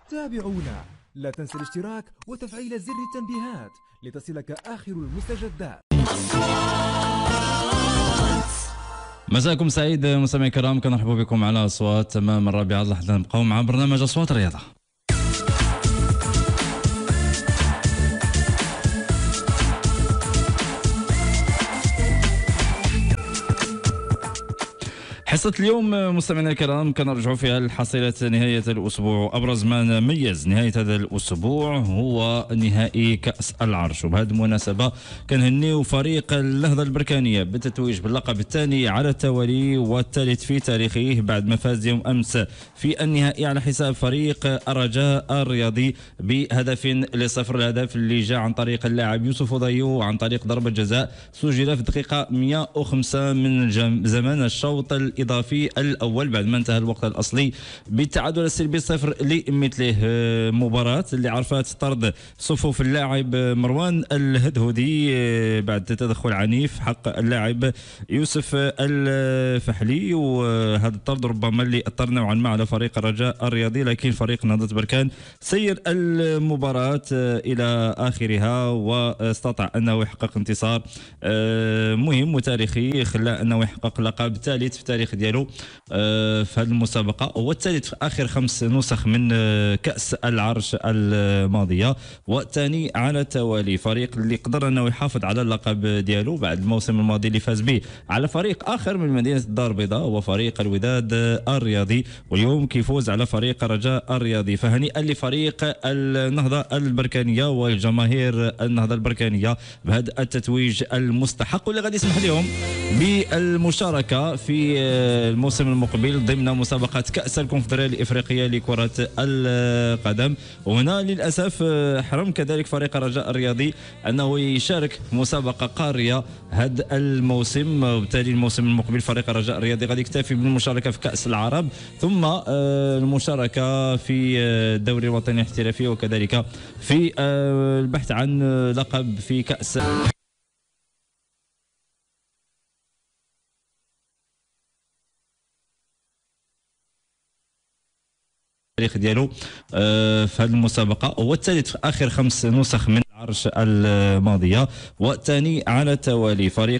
تابعونا، لا تنسى الاشتراك وتفعيل زر التنبيهات لتصلك آخر المستجدات. مساكم سعيد مستمعي الكرام، كنرحبوا بكم على اصوات تمام الرابعه. لحظه نبقاو مع برنامج اصوات الرياضه. حصة اليوم مستمعينا الكرام كنرجعوا فيها لحصيلة نهاية الأسبوع. أبرز ما ميز نهاية هذا الأسبوع هو نهائي كأس العرش، وبهذه المناسبة كنهنيو فريق النهضة البركانية بالتتويج باللقب الثاني على التوالي والثالث في تاريخه بعد ما فاز يوم أمس في النهائي على حساب فريق الرجاء الرياضي ب1-0. الهدف اللي جاء عن طريق اللاعب يوسف ضيو عن طريق ضربة جزاء سجل في الدقيقة 105 من زمان الشوط الإضافي الأول بعد ما انتهى الوقت الأصلي بالتعادل السلبي 0 لمثله. مباراة اللي عرفت طرد صفوف اللاعب مروان الهدهودي بعد تدخل عنيف حق اللاعب يوسف الفحلي، وهذا الطرد ربما اللي أثر نوعا ما على فريق الرجاء الرياضي، لكن فريق نهضة بركان سير المباراة إلى آخرها واستطاع أنه يحقق انتصار مهم وتاريخي خلاه أنه يحقق لقب ثالث في التاريخ ديالو في هذه المسابقة، هو الثالث في آخر 5 نسخ من كأس العرش الماضية والثاني على التوالي. فريق اللي قدر أنه يحافظ على اللقب ديالو بعد الموسم الماضي اللي فاز به على فريق آخر من مدينة الدار البيضاء هو فريق الوداد الرياضي، واليوم كيفوز على فريق الرجاء الرياضي. فهنيئا لفريق النهضة البركانية والجماهير النهضة البركانية بهذا التتويج المستحق، واللي غادي يسمح لهم بالمشاركة في الموسم المقبل ضمن مسابقة كأس الكونفدرالية الإفريقية لكرة القدم. وهنا للأسف حرم كذلك فريق الرجاء الرياضي أنه يشارك مسابقة قارية هذا الموسم، وبالتالي الموسم المقبل فريق الرجاء الرياضي غادي يكتفي بالمشاركة في كأس العرب ثم المشاركة في الدوري الوطني الاحترافي وكذلك في البحث عن لقب في كأس التاريخ ديالو في هذه المسابقة. هو الثالث في آخر 5 نسخ من العرش الماضية والثاني على التوالي. فريق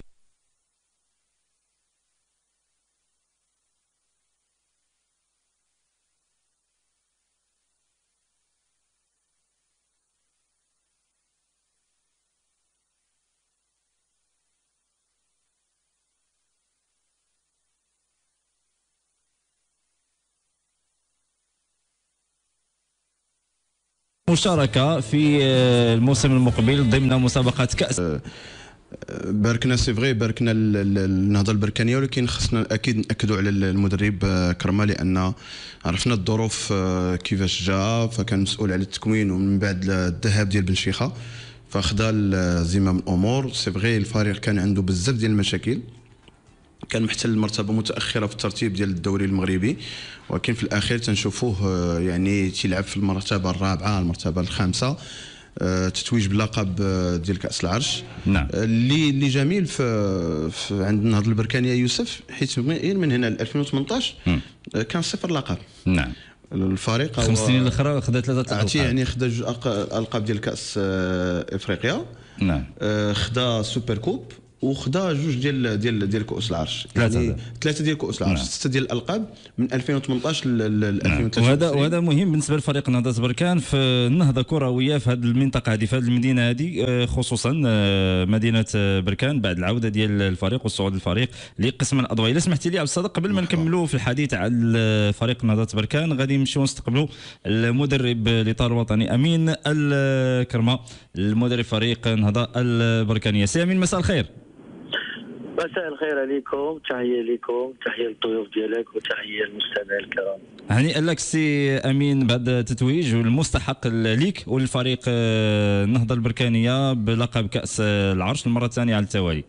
مشاركة في الموسم المقبل ضمن مسابقة كأس باركنا سي فغي، باركنا النهضه البركانيه، ولكن خصنا اكيد ناكدوا على المدرب كرمه، لان عرفنا الظروف كيفاش جا، فكان مسؤول على التكوين ومن بعد الذهاب ديال بن شيخه فخدا زمام الامور. سي فغي الفريق كان عنده بزاف ديال المشاكل، كان محتل المرتبه متاخره في الترتيب ديال الدوري المغربي، ولكن في الاخير تنشوفوه يعني تيلعب في المرتبه الرابعه المرتبه الخامسه، تتويج باللقب ديال كاس العرش. نعم. اللي جميل في عند النهضه البركانيه يوسف، حيت غير من هنا ل 2018 كان 0 لقب. نعم. الفريق 5 سنين الاخرى خدا 3 القاب، يعني خدا 2 القاب ديال كاس افريقيا. نعم. خدا سوبر كوب وخدا 2 ديال كؤوس العرش، يعني 3 ديال كؤوس العرش، 6 ديال الالقاب من 2018 ل 2023. وهذا مهم بالنسبه لفريق نهضه بركان في النهضه كرويه في هذه المنطقه هذه، في هذه المدينه هذه خصوصا مدينه بركان بعد العوده ديال الفريق والصعود الفريق لقسم الاضواء. الا سمحتي لي عبد الصادق قبل ما نكملوا في الحديث على فريق نهضه بركان غادي نمشيو نستقبلوا المدرب الاطار الوطني امين الكرمه، المدرب فريق نهضه البركانيه. سي امين مساء الخير. مساء الخير عليكم، تحيه لكم، تحيه للضيوف ديالك وتحيه للمستمعين الكرام. هنيئا لك سي امين بعد التتويج والمستحق ليك وللفريق النهضه البركانيه بلقب كاس العرش المره الثانيه على التوالي.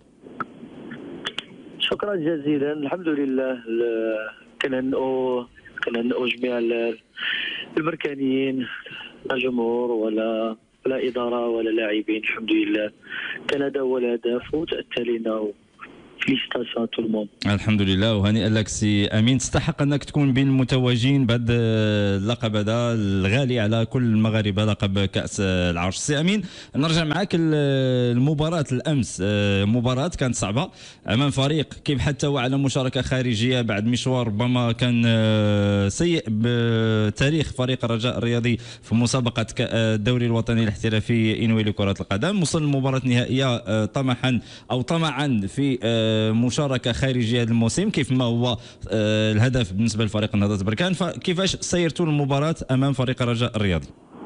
شكرا جزيلا. الحمد لله كنهنئوا جميع البركانيين، لا جمهور ولا اداره ولا لاعبين. الحمد لله كان هذا هو الهدف، وتاتى لنا فيليسيتاسيون تو الموند. الحمد لله وهنيئا لك سي امين. تستحق انك تكون بين المتوجين بهذا اللقب هذا الغالي على كل المغاربه، لقب كاس العرش. سي امين، نرجع معك المباراه الامس. مباراه كانت صعبه امام فريق كيف حتى هو على مشاركه خارجيه بعد مشوار ربما كان سيء بتاريخ فريق الرجاء الرياضي في مسابقه الدوري الوطني الاحترافي انوي لكره القدم. وصل المباراه النهائيه طمعا في مشاركه خارجيه هذا الموسم كيف ما هو الهدف بالنسبه لفريق نهضه بركان. فكيفاش سيرتوا المباراه امام فريق الرجاء الرياضي؟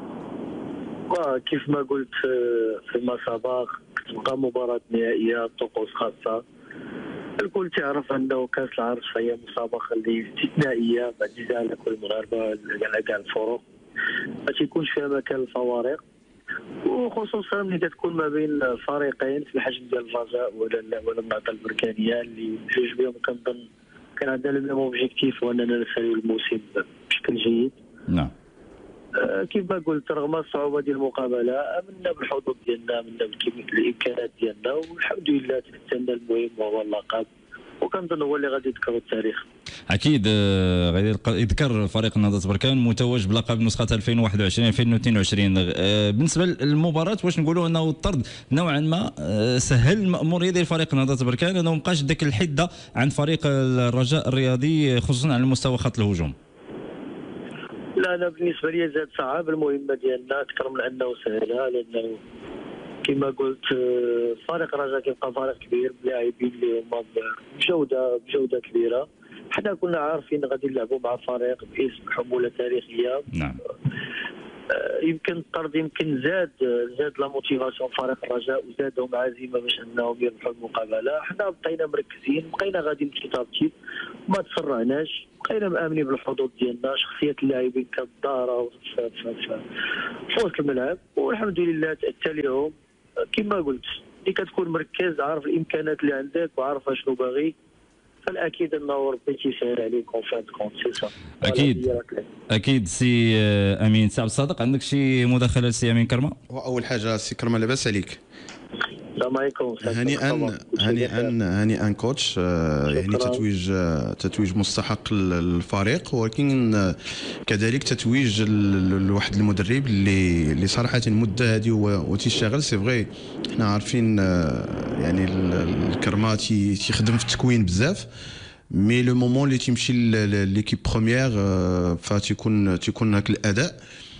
كيف ما قلت فيما سبق، تبقى مباراة نهائية طقوس خاصة. الكل تعرف انه كاس العرش هي مسابقة اللي استثنائية بعزيزة على كل المغاربة على كاع الفرق، ما تيكونش فيها مكان للفوارق، وخصوصا ملي كتكون ما بين فريقين في الحجم ديال الرجاء ولا النهضة البركانية اللي بجوج بهم كنظن كان عندنا لو ميم اوبجيكتيف هو اننا نساليو الموسم بشكل جيد. نعم. كيف ما قلت رغم الصعوبه ديال المقابله امنا بالحظوظ ديالنا، امنا بالامكانيات ديالنا، والحمد لله تمثلنا المهم وهو اللقب، وكنظن هو اللي غادي يذكر التاريخ. اكيد غادي يذكر فريق نهضه بركان متوج بلقب نسخه 2021 2022. بالنسبه للمباراه واش نقولوا انه الطرد نوعا ما سهل الماموريه ديال فريق نهضه بركان انه مابقاش ديك الحده عند فريق الرجاء الرياضي خصوصا على مستوى خط الهجوم. لا انا بالنسبه لي زاد صعب المهمه ديالنا اكثر من انه سهلها، لانه كما قلت فريق الرجاء كيبقى فريق كبير بلاعبين اللي هما بجوده كبيره. حنا كنا عارفين غادي نلعبوا مع فريق باسم حموله تاريخيه. نعم. يمكن الطرد يمكن زاد لا موتيفاسيون فريق الرجاء وزادهم عزيمه باش انهم يربحوا المقابله. حنا بقينا مركزين، بقينا غاديين بشي ترتيب، ما تسرعناش، بقينا مامنين بالحظوظ ديالنا، شخصيه اللاعبين كانت ظاهره في وسط الملعب، والحمد لله تاتى لهم. كما قلت اللي كتكون مركز عارف الامكانات اللي عندك وعارف شنو باغي، فالاكيد انه ربي تيسهل عليك اون فان كونت سي سا. اكيد سي امين. سي عبد الصادق عندك شي مداخله لسي امين كرمه؟ واول حاجه سي كرمه لاباس عليك؟ السلام عليكم. هنيئا كوتش، يعني تتويج مستحق للفريق، ولكن كذلك تتويج لواحد المدرب اللي صراحه المده هذه وتيشتغل. سي فغي حنا عارفين يعني الكرمه تيخدم في التكوين بزاف، مي لو مومون اللي تيمشي ليكيب بروميير تيكون هاك الاداء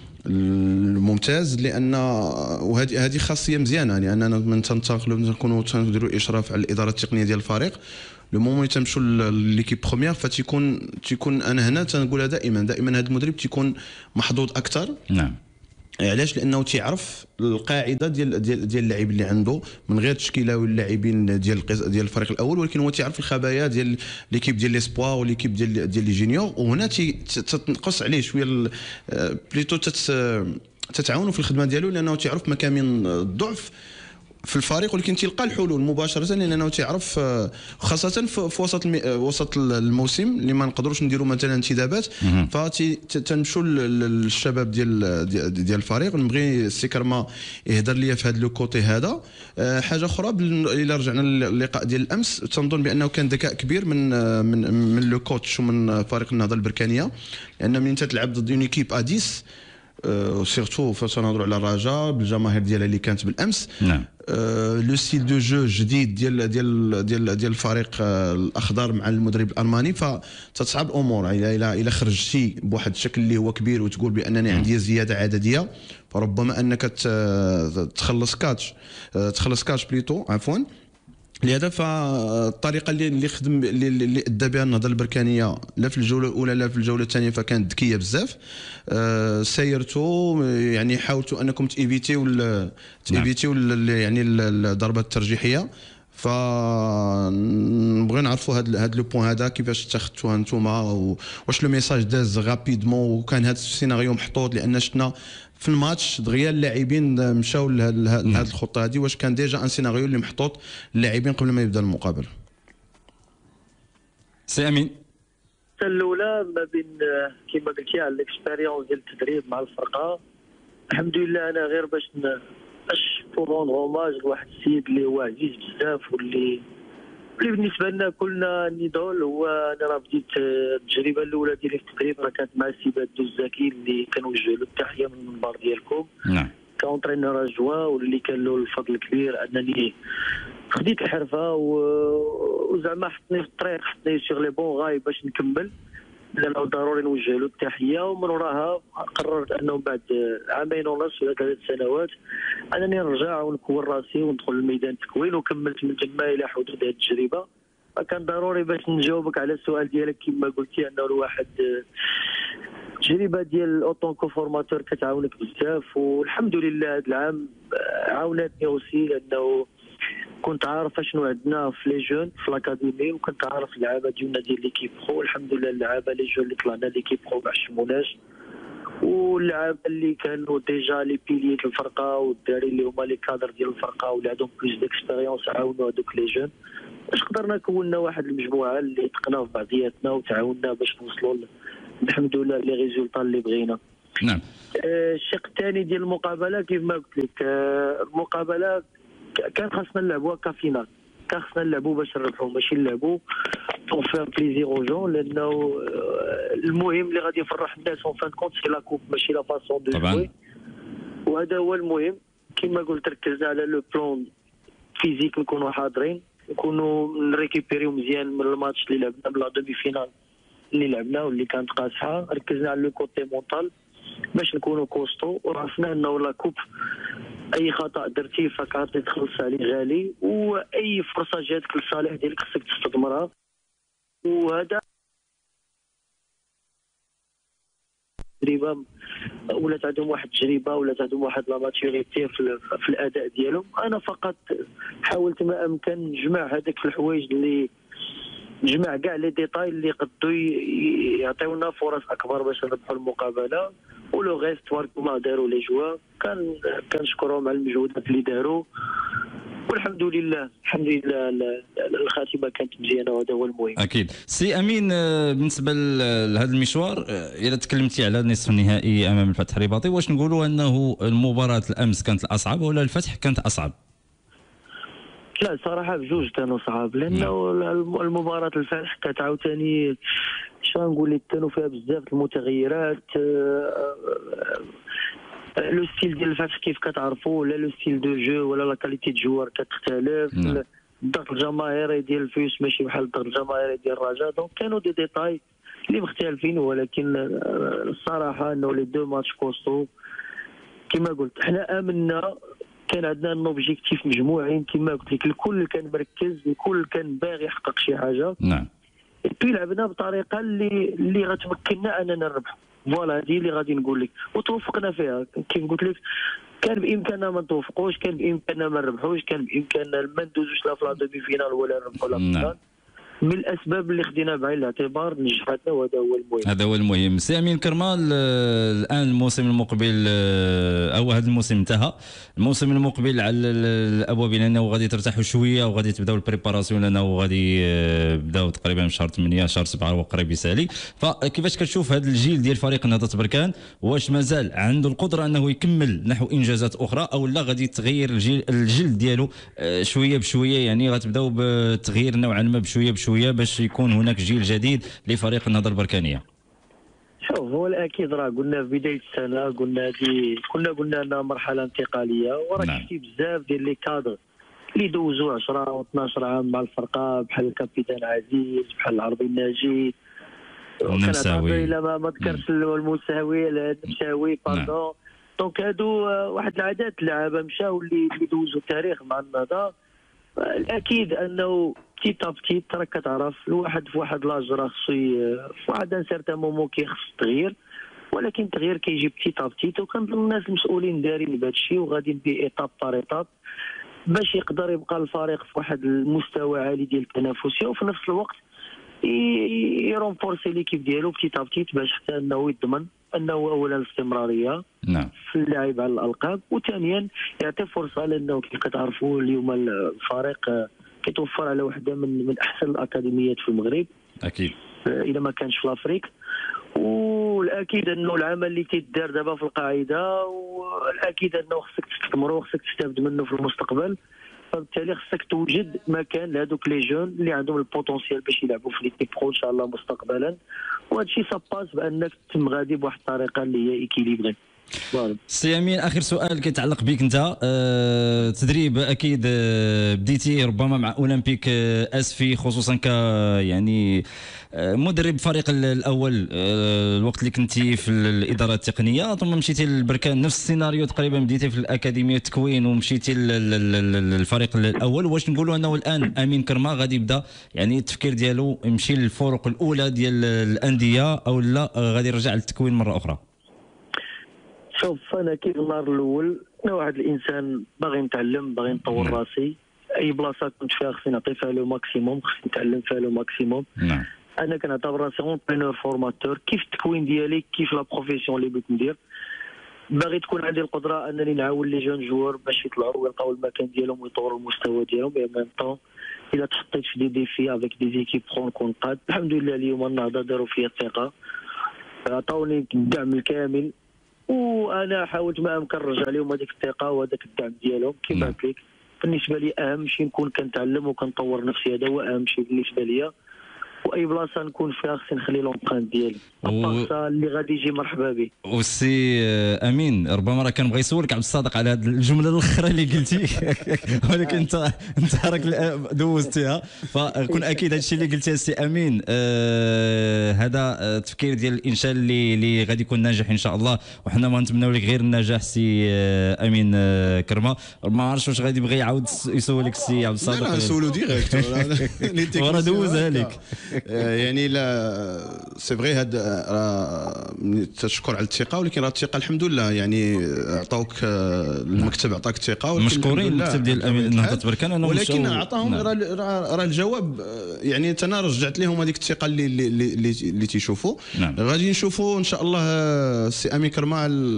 الممتاز. لان وهذه خاصيه مزيانه، يعني اننا من تنتقلوا نكونوا تنديروا اشراف على الاداره التقنيه ديال الفريق. لو مومون اللي تمشوا ليكيب بروميير فتيكون انا هنا تنقولها دائما هذا المدرب تيكون محظوظ اكثر. نعم. علاش؟ لانه تيعرف القاعده ديال اللاعبين اللي عنده من غير تشكيله واللاعبين ديال الفريق الاول، ولكن هو تيعرف الخبايا ديال ليكيب ديال ليسبوار وليكيب ديال لي جينيور، وهنا تتنقص عليه شويه بليتو تتعاونوا في الخدمه ديالو، لانه تيعرف مكامن الضعف في الفريق، ولكن تلقى الحلول مباشره، لانه تعرف خاصه في وسط الموسم اللي ما نقدروش نديروا مثلا انتدابات، فتنمشوا للشباب ديال الفريق. نبغي السي كرمه يهضر لي في هذا لو كوتي هذا. حاجه اخرى الا رجعنا للقاء ديال الامس، تنظن بانه كان ذكاء كبير من لو كوتش ومن فريق النهضه البركانيه، لان ملي انت تلعب ضد اون ايكيب اديس سيرتو فاش نهضروا على الرجاء بالجماهير ديالها اللي كانت بالامس. نعم. لو ستيل دو جو جديد ديال الفريق الاخضر مع المدرب الالماني، فتتصعب الامور. الى خرجتي بواحد الشكل اللي هو كبير وتقول بانني عندي زياده عدديه، فربما انك تخلص كاتش بليتو عفوا. لهذا فالطريقه اللي خدم اللي ادى بها النهضه البركانيه لا في الجوله الاولى لا في الجوله الثانيه فكانت ذكيه بزاف. سيرتوا يعني حاولتوا انكم تيفيتيو يعني الضربات الترجيحيه، فنبغي نعرفوا هذا لو بوين هذا كيفاش اتخذتوها نتوما، واش لو ميساج داز رابيدمون وكان هذا السيناريو محطوط، لان شفنا في الماتش دغيا اللاعبين مشاو لهذه الخطه هذه. واش كان ديجا ان سيناريو اللي محطوط للاعبين قبل ما يبدا المقابله؟ سي امين. الاولى ما بين كما قلتي على الاكسبيريونس ديال التدريب مع الفرقه، الحمد لله انا غير باش بور روند هوماج لواحد السيد اللي هو عزيز بزاف واللي اللي بالنسبه لنا كلنا نضال هو انا راه بديت التجربه الاولى ديالي في التدريب راه كانت مع السي بدو الزكي اللي كنوجه له التحيه من المنبر ديالكم. نعم. كونترينور جوا واللي كان له الفضل الكبير انني خديت الحرفه وزعما حطني في الطريق، حطني سيغ لي بون غاي باش نكمل، لانه ضروري نوجه له التحيه. ومن وراها قررت انه بعد عامين ونص ولا 3 سنوات انني نرجع ونكون راسي وندخل الميدان التكوين، وكملت من تما الى حدود هذه التجربه. فكان ضروري باش نجاوبك على السؤال ديالك كما قلتي انه الواحد التجربه ديال الاوتونكو فورماتور كتعاونك بزاف، والحمد لله هذا العام عاونتني اوسي لانه كنت عارف شنو عندنا في لي جون في الاكاديمي، وكنت عارف اللعابه ديالنا ديال ليكيب برو. الحمد لله اللعابه لي جون اللي طلعنا ليكيب برو ما عشموناش، واللعابه اللي كانوا ديجا لي بيلي ديال الفرقه والدراري اللي هما لي كادر ديال الفرقه واللي عندهم بلوس ديكسبيريونس عاونوا هذوك لي جون باش قدرنا كونا واحد المجموعه اللي تقنا في بعضياتنا وتعاوننا باش نوصلوا الحمد لله لي ريزولطا اللي بغينا. نعم. الشق الثاني ديال المقابله كيف ما قلت لك، المقابله كان خاصنا نلعبوها كفينال، كان خاصنا نلعبوا باش نربحوا ماشي نلعبوا بور فير بليزير او جون، لانه المهم اللي غادي يفرح الناس اون فان كونت سي لا كوب ماشي لا فاسون دو جوي. وهذا هو المهم. كما قلت ركزنا على لو بلون فيزيك، نكونوا حاضرين، نكونوا نريكيبيريو مزيان من الماتش اللي لعبنا من لا دومي فينال اللي لعبنا واللي كانت قاصحه. ركزنا على لو كوتي مونطال باش نكونوا كوستو، وعرفنا انه لا كوب اي خطا درتيه فكارتي تخلص عليه غالي، واي فرصه جاتك للصالح ديالك خصك تستثمرها. وهذا تجربه ولات عندهم واحد التجربه، ولات عندهم واحد لا ماتوريتي في الاداء ديالهم. انا فقط حاولت ما امكن نجمع هذاك الحوايج اللي نجمع كاع لي ديتاي اللي قدو يعطيونا فرص اكبر باش نربحوا المقابله. ولو غيست تباركما داروا لي جوا، كنشكرهم على المجهودات اللي داروا، والحمد لله الحمد لله الخاتمه كانت مزيانه وهذا هو المهم. اكيد. سي امين، بالنسبه لهذا المشوار، اذا تكلمتي على النصف النهائي امام الفتح الرباطي، واش نقولوا انه المباراه الامس كانت الاصعب ولا الفتح كانت اصعب؟ لا صراحه بجوج كانوا صعاب، لانه المباراه الفتح كانت عاوتاني شنو نقول لك كانوا فيها بزاف المتغيرات. لو ستيل ديال الفتح كيف كتعرفوا، ولا لو ستيل دو جو ولا لا كاليتي دو جوار كتختلف. الضغط الجماهيري ديال الفيوس ماشي بحال الضغط الجماهيري ديال الرجاء، دونك كانوا دي ديتاي اللي مختلفين. ولكن الصراحه انه لي دو ماتش كوستو كما قلت حنا امنا، كان عندنا ان اوبجيكتيف مجموعين كما قلت لك، الكل كان مركز، الكل كان باغي يحقق شي حاجه. نعم. بي لعبنا بطريقه اللي غتمكننا اننا نربحوا. فوالا هذه اللي غادي نقول لك، وتوفقنا فيها. كيف قلت لك كان بامكاننا ما نتوفقوش، كان بامكاننا ما نربحوش، كان بامكاننا ما ندوزوش لا في لا دومي فينال ولا نربحوا لا فينال. من الاسباب اللي خدينا بعين الاعتبار نجحتنا، وهذا هو المهم. هذا هو المهم. سي امين كرمال، الان الموسم المقبل او هذا الموسم انتهى، الموسم المقبل على الابواب، لانه غادي ترتاحوا شويه وغادي تبداو البريباراسيون، لانه غادي بداو تقريبا في شهر 8 شهر 7 وقريب يسالي. فكيفاش كتشوف هذا الجيل ديال فريق نهضه بركان؟ واش مازال عنده القدره انه يكمل نحو انجازات اخرى، او لا غادي تغير الجلد ديالو شويه بشويه؟ يعني غتبداو بتغيير نوعا ما بشويه بشويه باش يكون هناك جيل جديد لفريق النهضه البركانيه. شوف هو الاكيد راه قلنا في بدايه السنه، قلنا انها مرحله انتقاليه، وراه شفتي بزاف ديال لي كادر اللي دوزوا 10 و12 عام مع الفرقه، بحال الكابيتان عزيز، بحال العربي الناجي، المساوي، الا ما ذكرش المساوي المساوي باردون. دونك هادو واحد العدد اللعابه مشاو اللي دوزوا التاريخ مع النهضه. الاكيد انه بتيت بتيت راك كتعرف الواحد في واحد لاج راه خصو في واحد ان سيرتان مومون كيخص التغيير، ولكن التغيير كيجي بتيت بتيت. وكنظن الناس المسؤولين دارين بهذا الشيء وغاديين بايطاب بار ايطاب باش يقدر يبقى الفريق في واحد المستوى عالي ديال التنافسيه، وفي نفس الوقت يرونفورسي ليكيب ديالو بتيت بتيت باش حتى انه يضمن انه اولا الاستمراريه نعم في اللعب على الالقاب، وثانيا يعطي فرصه، لانه كيف كتعرفوا اليوم الفريق كيتوفر على واحده من احسن الاكاديميات في المغرب اكيد اذا ما كانش في الافريق. والاكيد انه العمل اللي تيدار دابا في القاعده، والاكيد انه خصك تستثمروا وخصك تستافد منه في المستقبل، فبالتالي خصك توجد مكان لهذوك لي جون اللي عندهم البوتونسيال باش يلعبوا في ليكيب برو ان شاء الله مستقبلا. وهذا الشيء ساباس بانك تتم غادي بواحد الطريقه اللي هي ايكيليبري. سي امين، اخر سؤال كيتعلق بك انت. تدريب اكيد بديتي ربما مع اولمبيك اسفي، خصوصا ك يعني مدرب فريق الاول الوقت اللي كنتي في الاداره التقنيه، ثم مشيتي للبركان نفس السيناريو تقريبا، بديتي في الاكاديميه التكوين ومشيتي للفريق الاول. واش نقولوا انه الان امين كرمه غادي يبدا يعني التفكير ديالو يمشي للفرق الاولى ديال الانديه، او لا غادي يرجع للتكوين مره اخرى؟ شوف انا كي النهار الاول انا واحد الانسان باغي نتعلم، باغي نطور راسي. اي بلاصه كنت فيها خصني نعطي فيها لو ماكسيموم، خصني نتعلم فيها لو ماكسيموم. نعم. انا كنعتبر راسي اونترينور فورماتور، كيف التكوين ديالي كيف لا بروفيسيون اللي بغيت ندير. باغي تكون عندي القدره انني نعاون لي جون جوار باش يطلعوا ويلقاو المكان ديالهم ويطوروا المستوى ديالهم. اي ميم طون الا تحطيت في دي ديفي افيك دي زيكيب برو نكون قاد. الحمد لله اليوم النهضه داروا فيا الثقه، عطاوني الدعم الكامل، وانا حاولت ما امكن نرجع لهم هذيك الثقه وهذاك الدعم ديالهم. كيما قلت لك بالنسبه لي اهم شيء نكون كنتعلم وكنطور نفسي، هذا هو اهم شيء بالنسبه لي. واي بلاصه نكون فيها خصني نخلي لومبرانت ديالي، البلاصه اللي غادي يجي مرحبا به. وسي امين، ربما راه كان بغى يسولك عبد الصادق على هذه الجمله الاخرى اللي قلتي ولكن انت راك دوزتيها، فكون اكيد هذا الشيء اللي قلتيه سي امين. هذا التفكير ديال الانشاء اللي غادي يكون ناجح ان شاء الله، وحنا ما نتمناو لك غير النجاح سي امين كرمه. ما عرفتش واش غادي يبغي يعاود يسولك سي عبد الصادق. لا نسولو ديريكت وراه دوزها لك. يعني لا سي فغي هذا تشكر على الثقه، ولكن راه الثقه الحمد لله يعني عطاوك المكتب عطاك الثقه، مشكورين المكتب ديال امين نهضه بركان، ولكن عطاهم راه الجواب يعني انا رجعت لهم هذيك الثقه اللي تيشوفوا. غادي نشوفوا ان شاء الله سي امين كرمه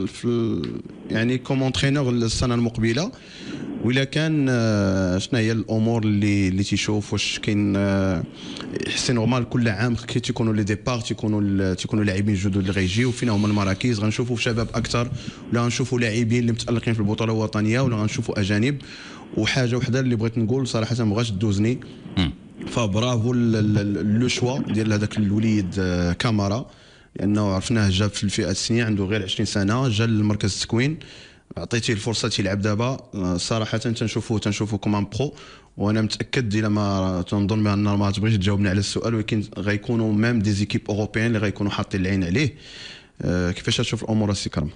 يعني كوم اونترينور السنه المقبله، وإلا كان شنو هي الامور اللي تيشوف واش كاين حسي نورمال كل عام كي تيكونوا لي ديبار تيكونوا لاعبين جدد اللي غيجيو فينا هما المراكز، غنشوفوا شباب اكثر، ولا غنشوفوا لاعبين اللي متالقين في البطوله الوطنيه، ولا غنشوفوا اجانب. وحاجه وحده اللي بغيت نقول صراحه ما بغاش تدوزني، فبرافو لو شوا ديال هذاك الوليد كامارا، لانه عرفناه جاب في الفئه السنيه عنده غير 20 سنه، جا للمركز التكوين، عطيتيه الفرصه تيلعب دابا. صراحه تنشوفوا كوم برو، وانا متاكد الا ما تنظن بان ما تبغيش تجاوبني على السؤال، ولكن غيكونوا ميم دي زيكيب اوروبيان اللي غيكونوا حاطين العين عليه. كيفاش تشوف الامور السي كرم؟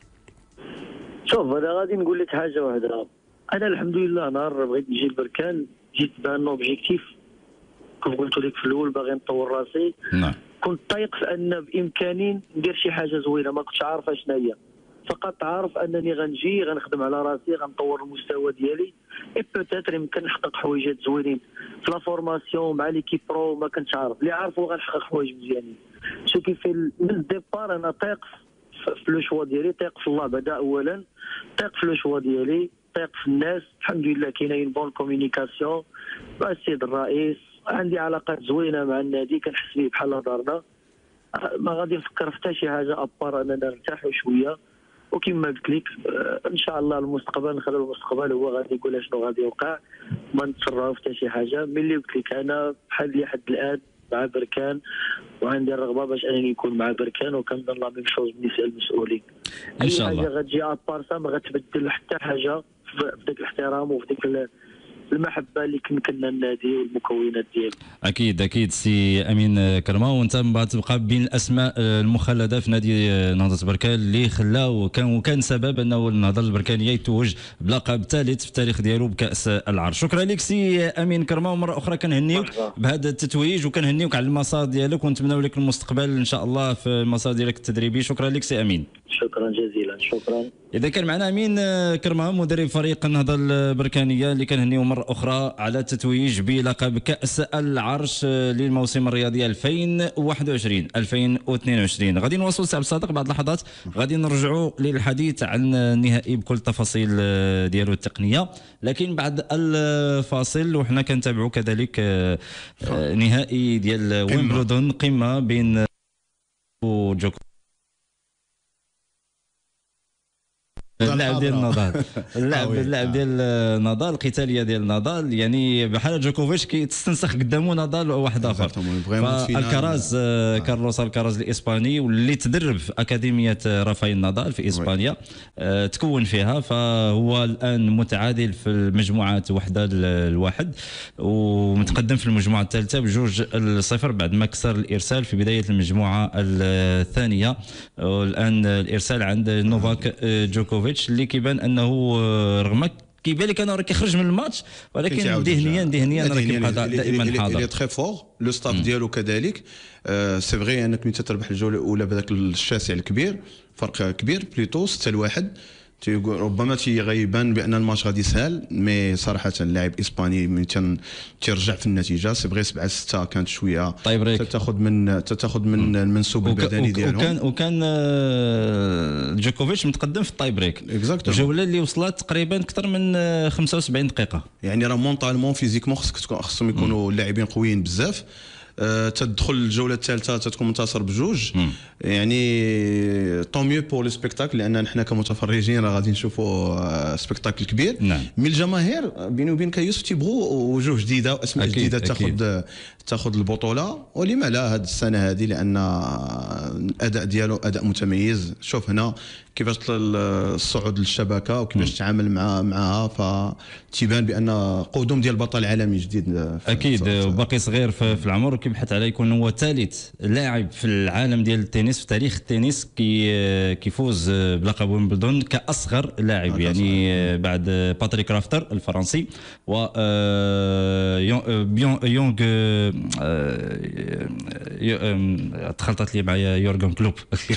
شوف انا غادي نقول لك حاجه واحده. انا الحمد لله نهار بغيت نجي لبركان جيت بان اوبجيكتيف كيف قلت لك في الاول، باغي نطور راسي. نعم. كنت طايق في ان بامكاني ندير شي حاجه زوينه، ما كنتش عارف شنو هي، فقط عارف انني غنجي غنخدم على راسي، غنطور المستوى ديالي، اي بوتيتر يمكن نحقق حوايجات زوينين في لا فورماسيون مع ليكيب برو. ما كنتش عارف اللي عارفه غنحقق حوايج مزيانين. شو كيف من الديبار انا طايق في لو شوا ديالي، طايق في الله بعدا اولا، طايق في لو شوا ديالي، طايق في الناس. الحمد لله كاينه بون كوميونيكاسيون مع السيد الرئيس، عندي علاقات زوينه مع النادي، كنحس به بحال دارنا. ما غادي نفكر في حتى شي حاجه ابار اننا نرتاحوا شويه. وكما قلت لك ان شاء الله المستقبل نخلي المستقبل هو غادي يقول شنو غادي يوقع، ما نتسرعوا في حتى شي حاجه. ملي قلت لك انا بحال اللي حد الان مع بركان، وعندي الرغبه باش انني نكون مع بركان، وكنظن لا ميم شوز بالنسبه للمسؤولين. ان شاء الله اي حاجه غتجي ابار سا ما غتبدل حتى حاجه في ذاك الاحترام وفي ذاك المحبه اللي كنا النادي والمكونات ديالو. اكيد سي امين كرمه، وانت من بعد تبقى بين الاسماء المخلده في نادي نهضه بركان اللي خلاه وكان سبب انه النهضه البركانيه يتوج بلقب ثالث في التاريخ ديالو بكاس العرش. شكرا لك سي امين كرمه، ومره اخرى كنهنيوك بهذا التتويج، وكنهنيوك على المسار ديالك، ونتمناو لك المستقبل ان شاء الله في المسار ديالك التدريبي. شكرا لك سي امين. شكرا جزيلا. شكرا. اذا كان معنا امين كرمه مدرب فريق النهضه البركانيه اللي كنهنيو مره اخرى على التتويج بلقب كاس العرش للموسم الرياضي 2021 2022. غادي نواصل سي عبد الصادق بعد لحظات، غادي نرجعوا للحديث عن النهائي بكل التفاصيل ديالو التقنيه، لكن بعد الفاصل وحنا كنتابعوا كذلك نهائي ديال ويمبلدون، قمه بين جوكوفيتش اللاعب ديال نادال اللاعب ديال نادال القتاليه ديال نادال يعني بحال جوكوفيتش كيتستنسخ قدامه نادال واحد اخر. الكراز كارلوس الكراز الاسباني واللي تدرب في اكاديميه رافائيل نادال في اسبانيا تكون فيها، فهو الان متعادل في المجموعات وحده الواحد ومتقدم في المجموعه الثالثه ب2-0 بعد ما كسر الارسال في بدايه المجموعه الثانيه. والان الارسال عند نوفاك جوكوفيتش اللي كيبان انه رغم كيبان لك انه راه كيخرج من الماتش ولكن ذهنيا راه كيبقى دائما حاضر. اللي تري فور لو ستاف ديالو كذلك. سي فغي انك ملي تربح الجوله الاولى بهذاك الشاسع الكبير، فرق كبير بليتو 6-1، ربما غيبان بان الماتش غادي سهل، مي صراحه اللاعب الاسباني من تيرجع في النتيجه. سي فغي 7-6 كانت شويه تاخذ من المنسوب البدني ديالهم، وكان جوكوفيتش متقدم في التاي بريك. الجوله اللي وصلت تقريبا اكثر من 75 دقيقه. يعني راه مونطالمون فيزيكمون خصهم يكونوا اللاعبين قويين بزاف. تدخل الجوله الثالثه تكون منتصر بجوج، يعني طون ميو بور لو سبيكتاكل، لان نحن كمتفرجين راه غادي نشوفوا سبيكتاكل كبير. من الجماهير بيني وبينك يوسف تيبغوا وجوه جديده واسماء جديده تاخذ البطوله، ولما لا هذه السنه هذه، لان الاداء ديالو اداء متميز. شوف هنا كيفاش الصعود للشبكه وكيفاش تعامل معها، فتيبان بان قدوم ديال بطل عالمي جديد. اكيد وباقي صغير في العمر وكيبحث على يكون هو ثالث لاعب في العالم ديال التنس في تاريخ التنس كيفوز بلقب ويمبلدون كاصغر لاعب، يعني بعد باتريك رافتر الفرنسي و يونغ تخلطت لي معايا يورغن كلوب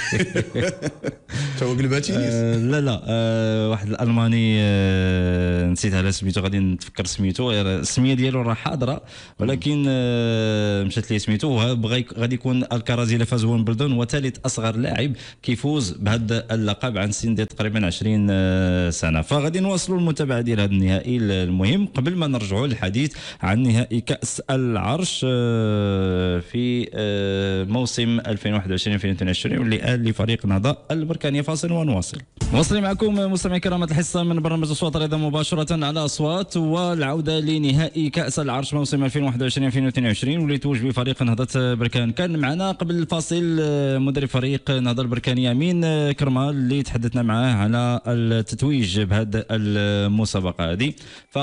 تو قلباتي لا واحد الالماني نسيت على سميتو، غادي نتفكر سميتو، السميه ديالو راه حاضره ولكن مشات لي سميتو. غادي يكون الكرازي اللي فاز ويمبلدون وثالث اصغر لاعب كيفوز بهذا اللقب عن سن ديال تقريبا 20 سنه. فغادي نواصلوا المتابعه ديال هذا النهائي المهم قبل ما نرجعوا للحديث عن نهائي كاس العرش في موسم 2021-2022 واللي قال لفريق نهضه البركانيه. فاصل ونواصل. واصلين معكم مستمعي كرام الحصه من برنامج اصوات الرياضه مباشره على اصوات، والعوده لنهائي كاس العرش موسم 2021-2022 واللي توج بفريق نهضه بركان. كان معنا قبل الفاصل مدرب فريق نهضه البركانيه امين كرمال اللي تحدثنا معاه على التتويج بهذه المسابقه هذه. ف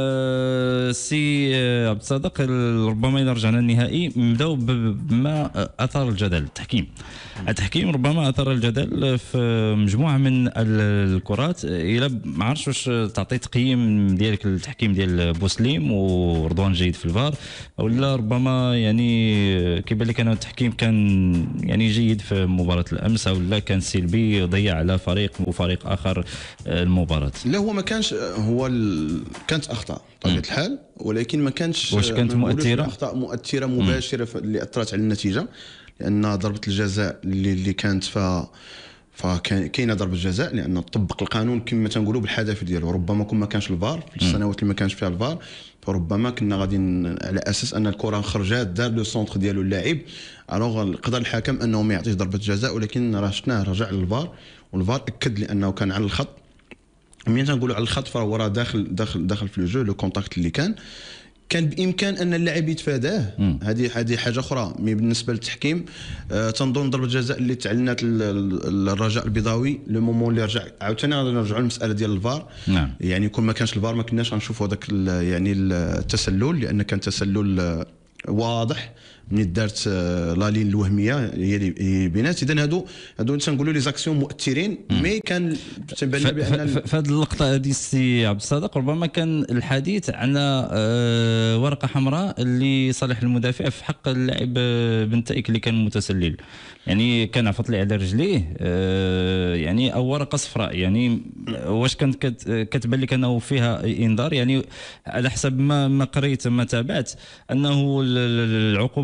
سي عبد الصادق ربما اذا رجعنا للنهائي نبداو بما اثار الجدل التحكيم ربما اثار الجدل في مجموعه من الكرات. الى ما عرفتش واش تعطي تقييم ديالك للتحكيم ديال بوسليم ورضوان جيد في الفار، ولا ربما يعني كيبان لك انه التحكيم كان يعني جيد في مباراه الامس، ولا كان سلبي ضيع على فريق وفريق اخر المباراه؟ لا هو ما كانش كانت اخطاء بطبيعه الحال، ولكن ما كانش واش كانت مؤثره اخطاء مؤثره مباشره اللي اثرت على النتيجه، لان ضربه الجزاء اللي كانت فكاينه ضربه جزاء لان طبق القانون كما تنقولوا بالحذافير ديالو. ربما كون ما كانش الفار في السنوات اللي ما كانش فيها الفار فربما كنا غادي على اساس ان الكره خرجات دار لو سونتر ديالو اللاعب، الوغ قدر الحكم انه ما يعطيش ضربه جزاء، ولكن راه شفناه رجع للفار والفار اكد لانه كان على الخط. ملي تنقولوا على الخط فهو راه داخل في لو جو، لو كونتاكت اللي كان بامكان ان اللاعب يتفاداه. هذه حاجه اخرى. مي بالنسبه للتحكيم تنظن ضربه الجزاء اللي تعلنت الرجاء البيضاوي لو مومون اللي رجع عاوتاني غادي نرجعوا للمساله ديال الفار. يعني كون ما كانش الفار ما كناش غنشوفوا هذاك يعني التسلل، لان كان تسلل واضح من دارت لالين الوهميه هي اللي بينات. اذا هادو تنقولوا لي زاكسيون مؤثرين، مي كان تبان لي بان في هذه اللقطه هذه السي عبد الصادق ربما كان الحديث عن ورقه حمراء اللي صالح المدافع في حق اللاعب بن تايك اللي كان متسلل، يعني كان عفط لي على رجليه يعني او ورقه صفراء. يعني واش كانت كتبان لك انه فيها انذار؟ يعني على حسب ما قريت ما تابعت انه العقوبه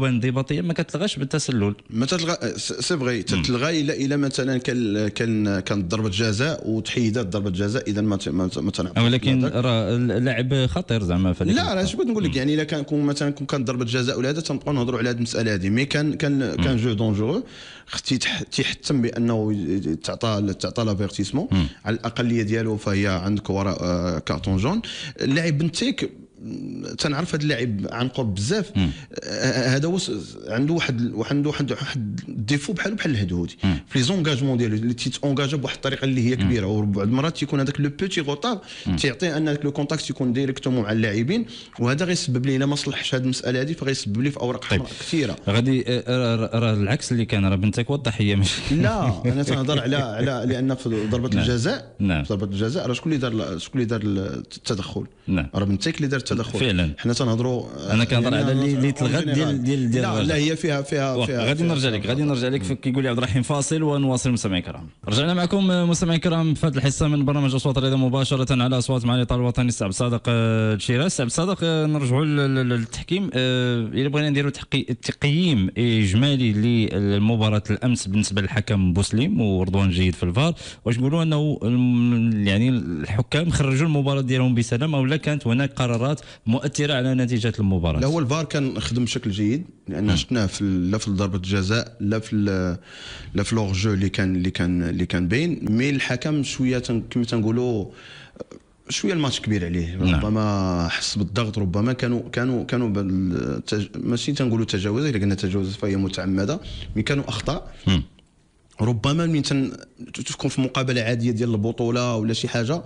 انضباطيه ما كتلغاش بالتسلل. ما تلغى سي فغي تتلغى الا مثلا كان ضربه جزاء وتحيدات ضربه جزاء، اذا ما تنعطيش. ولكن راه اللاعب خطير زعما في لا راه اش بغيت نقول لك، يعني الا كان مثلا كانت ضربه جزاء ولا هذا تنبقاو نهضروا على هذه المساله هذه، مي كان جو دونجورو اختي تيحتم بانه تعطى لافيرتيسمون على الاقليه ديالو، فهي عندك وراء كارتون جون. اللاعب بنتيك تنعرف هذا اللاعب عن قرب بزاف، هذا عنده واحد ديفو بحال الهدهودي في لي زونغاجمون ديالو اللي تيتونغاجا بواحد الطريقه اللي هي كبيره، وبعض المرات تيكون هذاك لو بوتي غوطار تيعطي ان لو كونتاكت يكون ديريكتومون مع اللاعبين، وهذا غيسبب ليه الا ما صلحش هذه المساله هذه فغيسبب ليه في اوراق حمراء كثيره. غادي راه العكس اللي كان، راه بنتك والضحيه ماشي لا انا تنهضر على لان في ضربه الجزاء، في ضربه الجزاء راه شكون اللي دار التدخل؟ راه بنتك اللي دار التدخل فعلا. حنا تنهضروا، انا كنهضر على اللي تلغات ديال لا هي فيها غادي نرجع لك كيقول لي عبد الرحيم فاصل ونواصل. مستمعي الكرام، رجعنا معكم مستمعي الكرام في هذه الحصه من برنامج اصوات الرياضه مباشره على اصوات معالي الطالب الوطني السي عبد الصادق الشيراز. السي عبد الصادق، نرجعوا للتحكيم. الا بغينا نديروا تقييم اجمالي للمباراه الامس بالنسبه للحكم بوسليم ورضوان جيد في الفار، واش نقولوا انه يعني الحكام خرجوا المباراه ديالهم بسلام، او لا كانت هناك قرارات مؤثره على نتيجه المباراه؟ لا هو الفار كان خدم بشكل جيد، لان شفناه لا في ضربه الجزاء لا في لوغ جو اللي كان باين، مي الحكم شويه كما تنقولوا شويه الماتش كبير عليه، ربما حس بالضغط، ربما كانوا ماشي تنقولوا تجاوز، الا قلنا تجاوز فهي متعمده، مي كانوا اخطاء. ربما من تكون في مقابله عاديه ديال البطوله ولا شي حاجه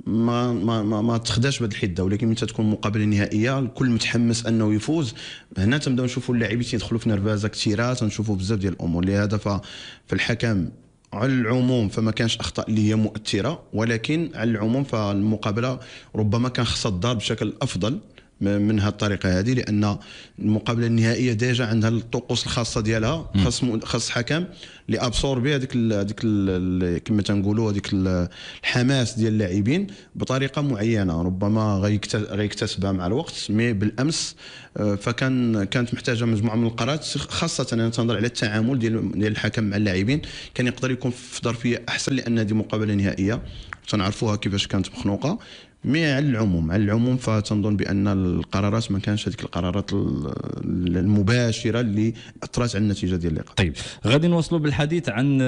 ما تخداش بهذه الحده، ولكن متى تكون مقابله نهائيه الكل متحمس انه يفوز، هنا تنبداو نشوفوا اللاعبين تيدخلوا في نرفازه كثيره، تنشوفوا بزاف ديال الامور. لهذا في الحكم على العموم فما كانش اخطاء اللي هي مؤثره، ولكن على العموم فالمقابله ربما كان خصها تدار بشكل افضل من هذه الطريقه هذه، لان المقابله النهائيه ديجا عندها الطقوس الخاصه ديالها، خاص حكم اللي ابسوربي هذيك كما تنقولوا هذيك الحماس ديال اللاعبين بطريقه معينه، ربما غيكتسبها مع الوقت. مي بالامس كانت محتاجه مجموعه من القرارات، خاصه انا تنهضر على التعامل ديال الحكم مع اللاعبين، كان يقدر يكون في ظرفيه احسن، لان هذه مقابله نهائيه تنعرفوها كيفاش كانت مخنوقه. مي على العموم فتنظن بان القرارات ما كانش هذيك القرارات المباشره اللي اثرت على النتيجه ديال اللقاء. طيب غادي نوصلوا بالحديث عن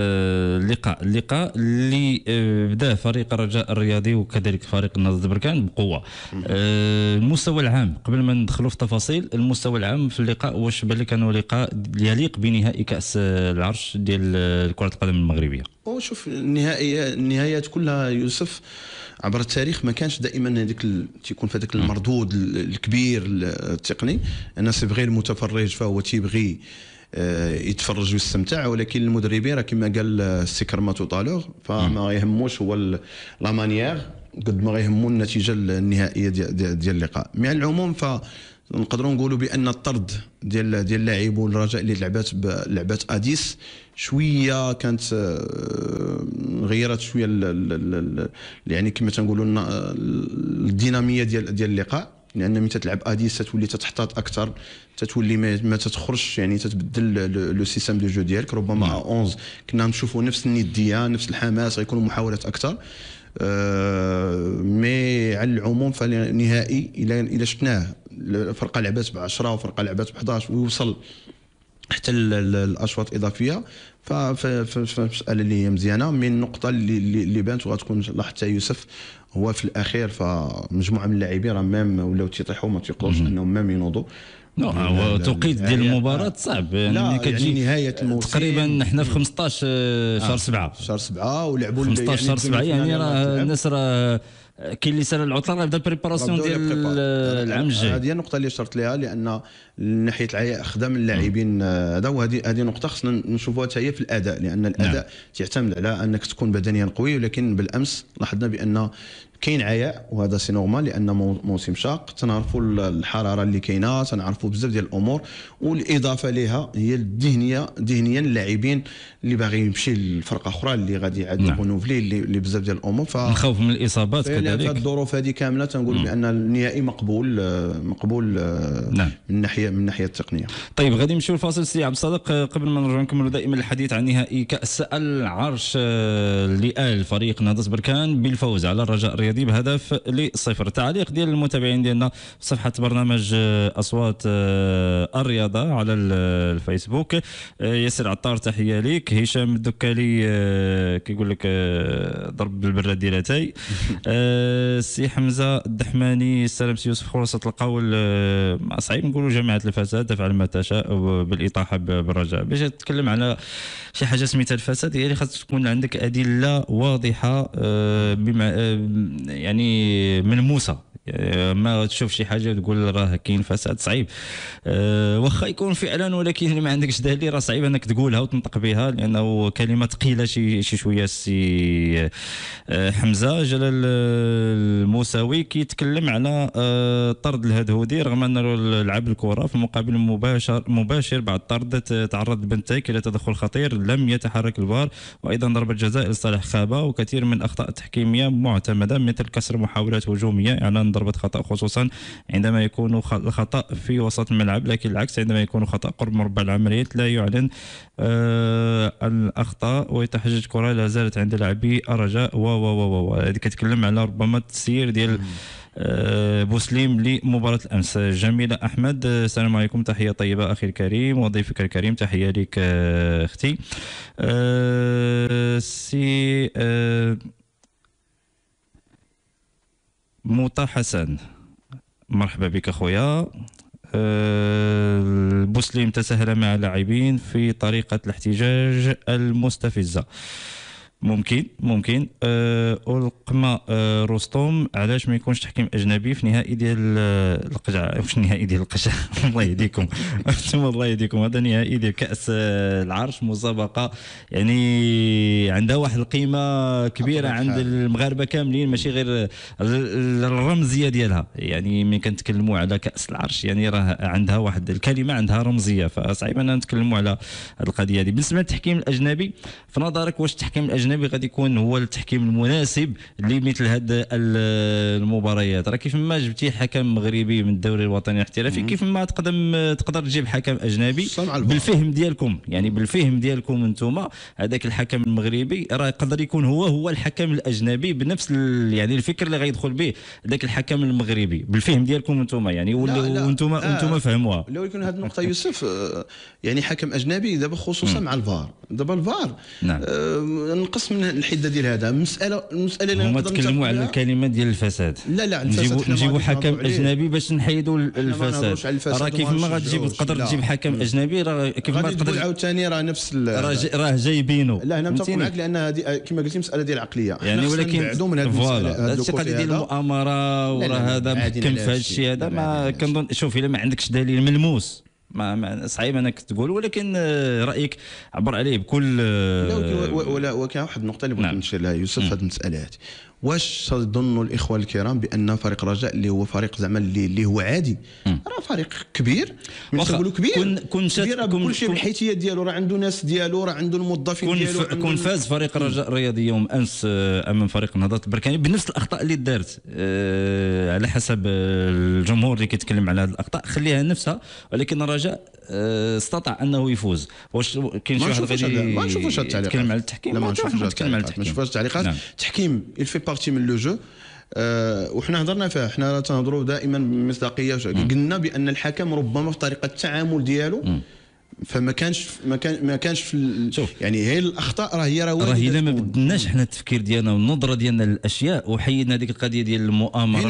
اللقاء اللي بدا فريق الرجاء الرياضي وكذلك فريق النهضه بركان بقوه. المستوى العام قبل ما ندخلوا في التفاصيل، المستوى العام في اللقاء واش بان لك انه لقاء يليق بنهائي كاس العرش ديال كره القدم المغربيه؟ شوف النهايات كلها يوسف عبر التاريخ ما كانش دائما هذيك تيكون في هذاك المردود الكبير التقني. انا سي فغي المتفرج فهو تيبغي يتفرج ويستمتع، ولكن المدربين راه كما قال السي كرماتو طالور فما يهموش هو لا مانيير قد ما غيهمو النتيجه النهائيه ديال اللقاء. مع العموم نقدروا نقولوا بان الطرد ديال اللاعب والرجاء اللي لعبات اديس شويه كانت غيرت شويه يعني كما تنقولوا الديناميه ديال اللقاء، لان ملي تتلعب اديس تتولي تتحتاط اكثر، تتولي ما تتخرجش، يعني تتبدل لو سيستم دو جو ديالك. ربما 11 كنا نشوفوا نفس النديه نفس الحماس، غيكونوا محاولات اكثر. مي على العموم فالنهائي الى شفناه فرقه لعبات ب10 وفرقه لعبات ب11 ويوصل حتى الاشواط الاضافيه، فمساله اللي هي مزيانه. من النقطه اللي بانت وغتكون لاحظتها يوسف هو في الاخير فمجموعه من اللاعبين راه ميم ولاو تيطيحوا ما تيقدروش انهم ميم ينوضوا. هو توقيت ديال المباراه صعب، يعني كتجي نهايه الموسم تقريبا حنا في 15 شهر 7 ولعبوا 15 شهر 7 يعني راه الناس راه كاين اللي سال العطله راه بدا البريباراسيون ديال العام الجاي. هذه النقطه اللي اشرت لها، لان ناحيه خدام اللاعبين هذا، وهذه نقطه خصنا نشوفوها حتى هي في الاداء، لان الاداء تعتمد على انك تكون بدنيا قوي. ولكن بالامس لاحظنا بان كاين عياء وهذا سي نورمال لان موسم شاق، تنعرفوا الحراره اللي كاينه، تنعرفوا بزاف ديال الامور، والاضافه لها هي الذهنيه ذهنيا اللاعبين اللي باغي يمشي لفرقه اخرى اللي غادي عاد رونوفلي اللي بزاف ديال الامور، نخاف من الاصابات كذلك. في الظروف هذه كامله تنقول بان النهائي مقبول نعم. من الناحيه التقنيه. طيب غادي نمشيو لفاصل سي عبد الصادق، قبل ما نرجعوا نكملوا دائما الحديث عن نهائي كاس العرش اللي آل فريق نهضة بركان بالفوز على الرجاء الرياضي بهدف ل0. التعليق ديال المتابعين ديالنا في صفحه برنامج اصوات الرياضه على الفيسبوك. ياسر عطار تحيه ليك. هشام الدكالي كيقول لك ضرب بالبراديلتي. سي حمزه الدحماني السلام سي يوسف، خلاصه القول صعيب نقولوا جامعه الفساد تفعل ما تشاء بالاطاحه بالرجاء. باش تتكلم على شي حاجه سميتها الفساد هي اللي خاص تكون عندك ادله واضحه يعني ملموسه، ما تشوف شي حاجه وتقول راه كاين فساد صعيب. واخا يكون فعلا، ولكن اللي ما عندكش دليل راه صعيب انك تقولها وتنطق بها، لانه كلمه ثقيله شي شويه. سي حمزه جلال الموساوي كيتكلم على طرد الهدهودي رغم انه لعب الكره في المقابل مباشر بعد طرد تعرض بنتيك الى تدخل خطير لم يتحرك الفار، وايضا ضربه جزاء لصالح خابه، وكثير من الاخطاء التحكيميه معتمده مثل كسر محاولات هجوميه، اعلان ضربه خطا خصوصا عندما يكون الخطا في وسط الملعب، لكن العكس عندما يكون خطا قرب مربع العمليات لا يعلن الاخطاء ويتحجج كره لا زالت عند لاعبي الرجاء هذه كتكلم على ربما التسيير ديال بوسليم لمباراة الأمس. جميلة أحمد السلام عليكم، تحية طيبة أخي الكريم وضيفك الكريم، تحية لك أختي. سي موطا حسن مرحبا بك أخويا. البوسليم تساهل مع لاعبين في طريقة الاحتجاج المستفزة. ممكن القما رستم علاش ما يكونش تحكيم اجنبي في نهائي ديال القجع، واش نهائي ديال القجع الله يهديكم انتم الله يهديكم. هذا نهائي ديال كاس العرش، مسابقه يعني عندها واحد القيمه كبيره عند المغاربه كاملين، ماشي غير الرمزيه ديالها. يعني ملي كنتكلموا على كاس العرش يعني راه عندها واحد الكلمه عندها رمزيه، فصعيب اننا نتكلموا على هذه القضيه هذه. بالنسبه للتحكيم الاجنبي في نظرك واش التحكيم الاجنبي غادي يكون هو التحكيم المناسب لمثل هذه المباريات؟ راه كيف ما جبتي حكم مغربي من الدوري الوطني الاحترافي كيف ما تقدر تجيب حكم اجنبي بالفهم ديالكم، يعني بالفهم ديالكم انتم هذاك الحكم المغربي راه يقدر يكون هو الحكم الاجنبي بنفس يعني الفكر اللي غيدخل به ذاك الحكم المغربي بالفهم ديالكم انتم يعني، وانتم فهموها. لو يكون هذه النقطه يوسف يعني حكم اجنبي دابا خصوصا مع الفار، دابا الفار نعم نقص من الحده ديال هذا المساله اللي هما تكلموا على الكلمه ديال الفساد. لا نجيبوا حكم اجنبي باش نحيدوا الفساد. راه كيف ما غتجيب تقدر تجيب حكم اجنبي راه كيف ما تقدر عاوتاني راه نفس راه جايبينه. لا انا متفق معك لان هذه كما قلتي مساله ديال العقليه يعني، ولكن فوالا هذا الشيء ديال المؤامره وراه هذا محكم في هذا الشيء هذا. ما كنظن شوف الا ما عندكش دليل ملموس ما صعيب انك تقول، ولكن رايك عبر عليه بكل وكاين واحد النقطه اللي بغيت نشير لها يوسف في هذه المساله هذه. واش تظنوا الاخوه الكرام بان فريق الرجاء اللي هو فريق زعما اللي هو عادي راه فريق كبير، نقولوا كبير كبير بكل شيء بالحيثيات ديالو، راه عنده ناس ديالو، راه عنده الموظفين ديالو. كون فاز فريق الرجاء الرياضي يوم امس امام فريق النهضه البركاني بنفس الاخطاء اللي دارت على حسب الجمهور اللي كيتكلم على هذه الاخطاء خليها نفسها، ولكن الرجاء استطاع انه يفوز. واش كاين شي واحد غادي ما نشوفوش التعليقات يتكلم على التحكيم؟ لا ما نشوفوش التعليقات. التحكيم الفي بارتي من لو جو، وحنا هضرنا فيها، حنا تنهضروا دائما بمصداقيه. قلنا بان الحكم ربما في طريقه التعامل ديالو فما كانش في يعني هي الاخطاء راه الا ما بدناش حنا التفكير ديالنا والنظره ديالنا للاشياء وحيدنا هذيك القضيه ديال المؤامره.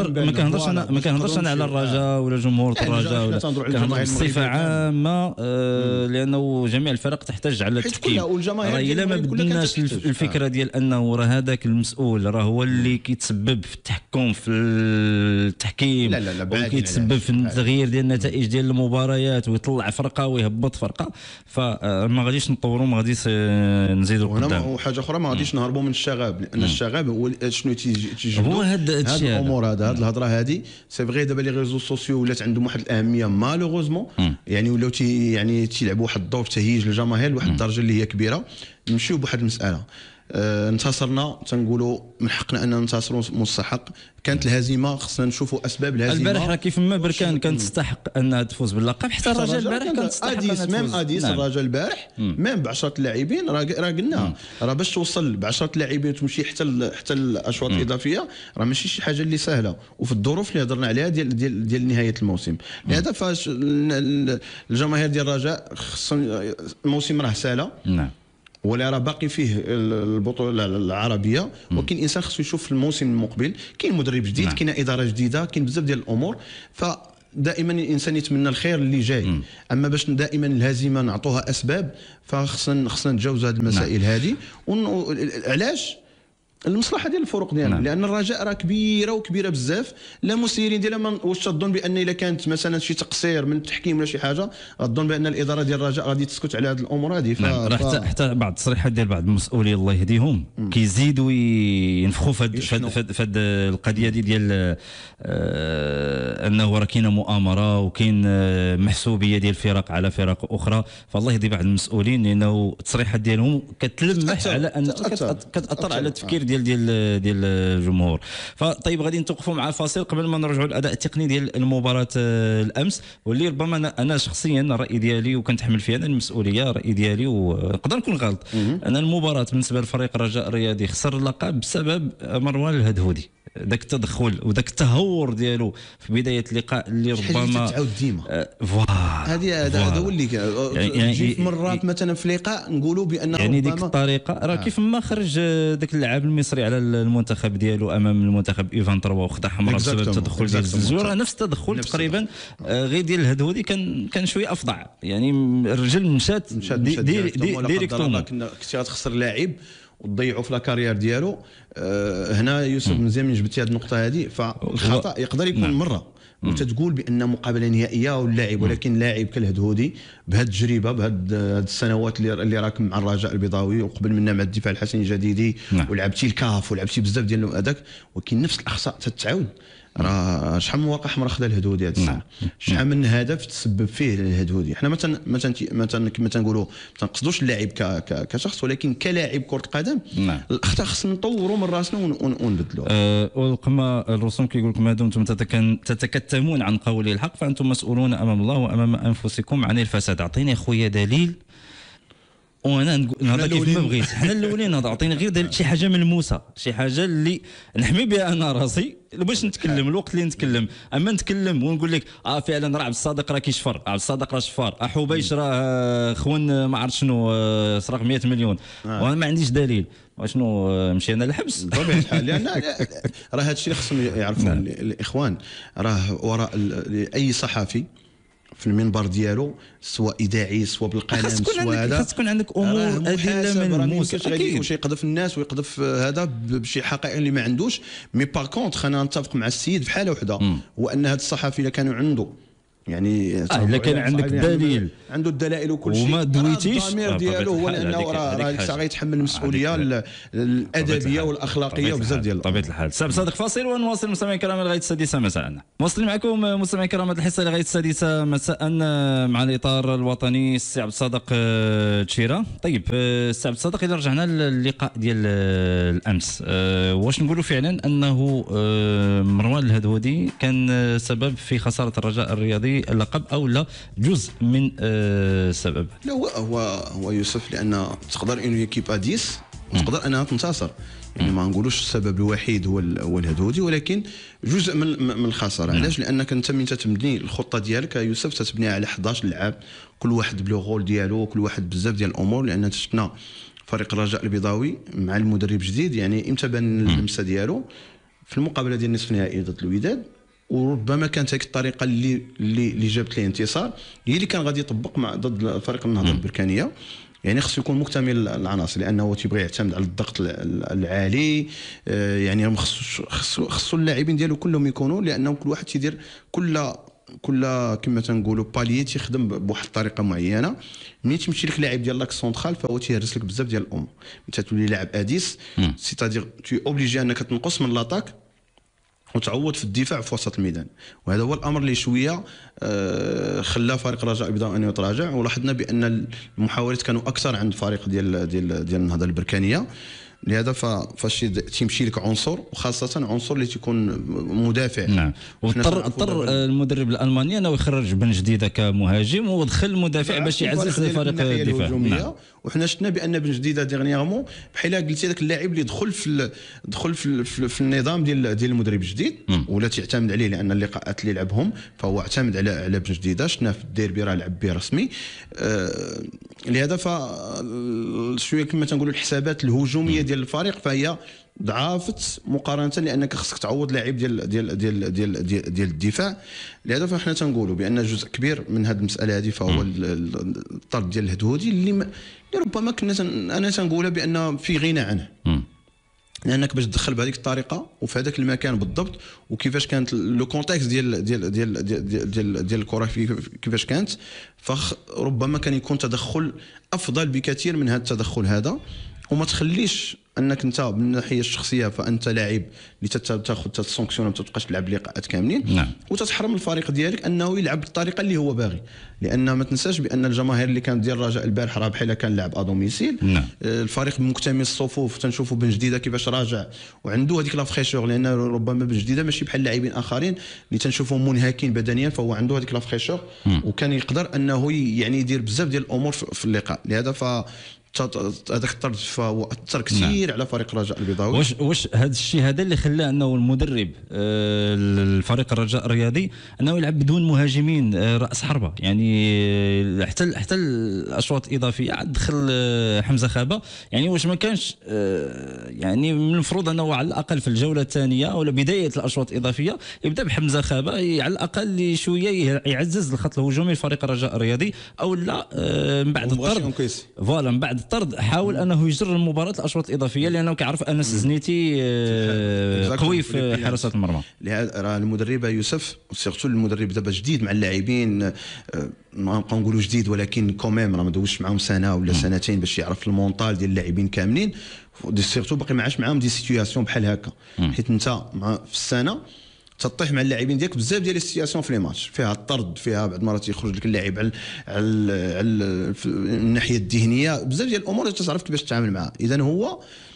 ما كنهضرش انا على الرجاء ولا جمهور الرجاء، ولا كنهضر بصفه عامه لانه جميع الفرق تحتاج على التحكيم. راه الا ما بدناش الفكره ديال انه راه هذاك المسؤول راه هو اللي كيتسبب في التحكم في التحكيم وكيتسبب في التغيير ديال النتائج ديال المباريات ويطلع فرقه ويهبط تهبط فرقه، فما غاديش نطوروا، ما غاديش نزيدوا قدام. وحاجه اخرى ما غاديش نهربوا من الشغب، لان الشغب هو شنو تيجيب هو هذا الشيء، الامور هذه الهضره هذه. سي فغي دابا لي ريزو سوسيو ولات عندهم واحد الاهميه مالوغوزمون، يعني ولاو يعني تيلعبوا واحد الدور في تهييج الجماهير لواحد الدرجه اللي هي كبيره. نمشيو بواحد المساله، انتصرنا تنقولوا من حقنا اننا ننتصروا مستحق. كانت الهزيمه خصنا نشوفوا اسباب الهزيمه. البارح راه كيف ما بركان كانت تستحق انها تفوز باللقب، حتى الرجاء البارح كانت تستحق انها تفوز. ميم اديس نعم. الرجاء البارح ميم ب10 لاعبين راه قلنا راه باش توصل ب10 لاعبين وتمشي حتى الاشواط الاضافيه راه ماشي شي حاجه اللي سهله، وفي الظروف اللي هضرنا عليها ديال نهايه الموسم. لهذا فاش الجماهير ديال الرجاء الموسم راه سالا، نعم، ولا راه باقي فيه البطوله العربيه، ولكن الانسان خصو يشوف في الموسم المقبل كاين مدرب جديد، كاين اداره جديده، كاين بزاف ديال الامور. فدائما الانسان يتمنى الخير اللي جاي، اما باش دائما الهزيمه نعطوها اسباب فخصنا نتجاوز هذه المسائل هذه. علاش؟ المصلحه ديال الفرق ديالنا، لان الرجاء راه كبيره بزاف. لا مسيرين ديالها واش تظن بان الا كانت مثلا شي تقصير من التحكيم ولا شي حاجه غتظن بان الاداره ديال الرجاء غادي تسكت على هذه الامور هذه. حتى بعض التصريحات ديال بعض المسؤولين الله يهديهم كيزيدوا ينفخوا في هذه القضيه ديال انه راه كاينه مؤامره وكاين محسوبيه ديال فرق على فرق اخرى. فالله يهدي بعض المسؤولين لانه التصريحات ديالهم كتلمح على ان كتاثر على التفكير ديال الجمهور. فطيب غادي نتوقفوا مع فاصل قبل ما نرجعوا للاداء التقني ديال المباراه الامس، واللي ربما انا شخصيا الراي ديالي وكنتحمل فيه انا المسؤوليه، الراي ديالي ونقدر نكون غلط. انا المباراه بالنسبه لفريق الرجاء الرياضي خسر اللقب بسبب مروان الهدهودي، ذاك التدخل وذاك التهور ديالو في بدايه اللقاء اللي ربما تعاود ديما هذا هو اللي يعني في مرات مثلا في لقاء نقولوا بان يعني ديك الطريقه راه كيف ما خرج ذاك اللاعب المصري على المنتخب ديالو امام المنتخب ايفان تروا وخدا حمراء بسبب التدخل ديال الزلزول، راه نفس التدخل تقريبا غير ديال الهدهودي كان شويه افظع. يعني الرجل مشات ديريكتومون. كنتي غتخسر لاعب وتضيعوا في لاكارير ديالو. هنا يوسف مزيان من جبتي هذه النقطه هذه. فالخطا يقدر يكون مره وتتقول بان مقابله نهائيه واللاعب، ولكن لاعب كالهدهودي بهذه التجربه بهذه السنوات اللي راكم مع الرجاء البيضاوي وقبل منا مع الدفاع الحسني الجديدي ولعبتي الكاف ولعبتي بزاف ديال هذاك، ولكن نفس الاخطاء تتعاود. راه شحال من مواقع حمراء خدا الهدهودي هذه السنه، شحال من هدف تسبب فيه الهدهودي. حنا ما تنقولوا ما تنقصدوش اللاعب كشخص، ولكن كلاعب كره قدم الاخطاء خصنا نطوروا من راسنا ونبدلوها. وكما الرسوم كيقول لكم ما دمتم تتكتمون عن قول الحق فانتم مسؤولون امام الله وامام انفسكم عن الفساد. اعطيني خويا دليل وانا نهضر كيف ما بغيت. حنا الاولين نهضر، عطيني غير شي حاجه ملموسه، شي حاجه اللي نحمي بها انا راسي باش نتكلم الوقت اللي نتكلم. اما نتكلم ونقول لك فعلا راه عبد الصادق راه كيشفر، عبد الصادق راه شفار، حبيش راه خون ما عرفت شنو سرق 100 مليون وانا ما عنديش دليل، وشنو مشينا للحبس بطبيعه الحال. لان راه هذا الشيء اللي خصهم يعرفوا الاخوان. راه وراء اي صحفي في المنبر ديالو سواء اذاعي سواء بالقلم سواء هذا خاص تكون عندك امور ادله ملموسه. واش يقذف الناس ويقذف هذا بشي حقائق اللي ما عندوش. مي باغ كونتخ انا نتفق مع السيد في حاله وحده، هو ان هذا الصحفي اذا كانوا عنده يعني الا كان عندك دليل عنده الدلائل وكل شيء وما دويتيش الضمير ديالو هو انه راه غيتحمل المسؤوليه الادبيه والاخلاقيه وبزاف ديال بطبيعه الحال. سعد صادق فاصل ونواصل مستمعينا الكرام لغايه السادسه مساء. مواصلين معكم مستمعينا الكرام هذه الحصه لغايه السادسه مساء مع الاطار الوطني السي عبد الصادق تشيره. طيب السي عبد الصادق اذا رجعنا للقاء ديال الامس واش نقولوا فعلا انه مروان الهدهودي كان سبب في خساره الرجاء الرياضي اللقب او لا جزء من السبب؟ لا هو يوسف، لان تقدر انه ايكيب 10 وتقدر انها تنتصر. يعني ما نقولوش السبب الوحيد هو الهدهودي، ولكن جزء من الخساره. علاش؟ لانك انت من تبني الخطه ديالك يوسف تتبنيها على 11 لاعب كل واحد بلو غول ديالو، كل واحد بزاف ديال الامور. لان تشفنا فريق الرجاء البيضاوي مع المدرب الجديد يعني امتى بان اللمسه ديالو في المقابله ديال نصف النهائي ضد الوداد، وربما كانت هذيك الطريقه اللي جابت ليه انتصار هي اللي كان غادي يطبق مع ضد فريق النهضه البركانيه. يعني خصو يكون مكتمل العناصر، لانه تيبغي يعتمد على الضغط العالي. يعني خصو اللاعبين ديالو كلهم يكونوا، لانه كل واحد تيدير كل كما تنقولوا بالي تيخدم بواحد الطريقه معينه. ملي تمشي لك لاعب ديال لاك سونترال فهو تيهرس لك بزاف ديال الامور، انت تولي لاعب اديس سيتادير تو اوبليجي انك تنقص من لاطاك وتعوض في الدفاع في وسط الميدان. وهذا هو الامر اللي شويه خلى فريق الرجاء البيضاء ان يتراجع، ولاحظنا بان المحاولات كانوا اكثر عند الفريق ديال النهضه البركانيه. لهذا فاش تيمشي لك عنصر، وخاصه عنصر اللي تيكون مدافع. نعم، واضطر المدرب الالماني انه يخرج بن جديده كمهاجم ودخل المدافع باش يعزز فريق الدفاع. نعم. وحنا شفنا بان بن جديده ديغنيغمون بحال قلتي ذاك اللاعب اللي دخل في النظام ديال المدرب الجديد، ولا تعتمد عليه، لان اللقاءات اللي لعبهم فهو اعتمد على بن جديده. شفنا في الديربي راه لعب به رسمي. لهذا شويه كما تنقولوا الحسابات الهجوميه ديال الفريق فهي ضعافت مقارنه، لانك خصك تعوض لاعب ديال الدفاع. لهذا فاحنا تنقولوا بان جزء كبير من هذه المساله هذه فهو الطرد ديال الهدهودي اللي ربما كنا انا تنقولها بان في غنى عنه، لانك باش تدخل بهذيك الطريقه وفي هذاك المكان بالضبط، وكيفاش كانت لو كونتكست ديال الكره كيفاش كانت، فربما كان يكون تدخل افضل بكثير من هذا التدخل هذا. وما تخليش انك انت من الناحيه الشخصيه فانت لاعب اللي تاخذ تسونكسيون ما تبقاش تلعب لقاءات كاملين. نعم. وتتحرم الفريق ديالك انه يلعب بالطريقه اللي هو باغي، لان ما تنساش بان الجماهير اللي كانت ديال الرجاء البارح راه بحال كان لاعب ادوميسيل. نعم. الفريق مكتمل الصفوف، تنشوفوا بن جديده كيفاش راجع وعنده هذيك لا فريشور، لان ربما بن جديده ماشي بحال لاعبين اخرين اللي تنشوفهم منهكين بدنيا، فهو عنده هذيك لا فريشور وكان يقدر انه يعني يدير بزاف ديال الامور في اللقاء. لهذا هذاك الطرد فهو اثر كثير على فريق الرجاء البيضاوي. واش هذا الشيء هذا اللي خلى انه المدرب الفريق الرجاء الرياضي انه يلعب بدون مهاجمين راس حربه؟ يعني حتى الاشواط الاضافيه عاد دخل حمزه خابه. يعني واش ما كانش يعني من المفروض انه على الاقل في الجوله الثانيه ولا بدايه الاشواط الاضافيه يبدا بحمزه خابه على الاقل شويه يعزز الخط الهجومي لفريق الرجاء الرياضي، او لا من بعد الطرد فوالا من بعد الطرد حاول انه يجر المباراه الاشواط الاضافيه، لانه كيعرف انس زنيتي قوي في حراسه المرمى. راه المدرب يوسف سيرتو المدرب دابا جديد مع اللاعبين، ما نبقاو نقولوا جديد ولكن كوميم راه ما دوزش معاهم سنه ولا سنتين باش يعرف المونطال ديال اللاعبين كاملين، سيرتو باقي ما عاش معاهم دي سيتوياسيون بحال هكا. حيت انت في السنه تطيح مع اللاعبين ديالك بزاف ديال السياسيون في لي ماتش، فيها الطرد، فيها بعض المرات يخرج لك اللاعب على الناحيه الذهنيه، بزاف ديال الامور اللي تعرف كيفاش تتعامل معها. اذا هو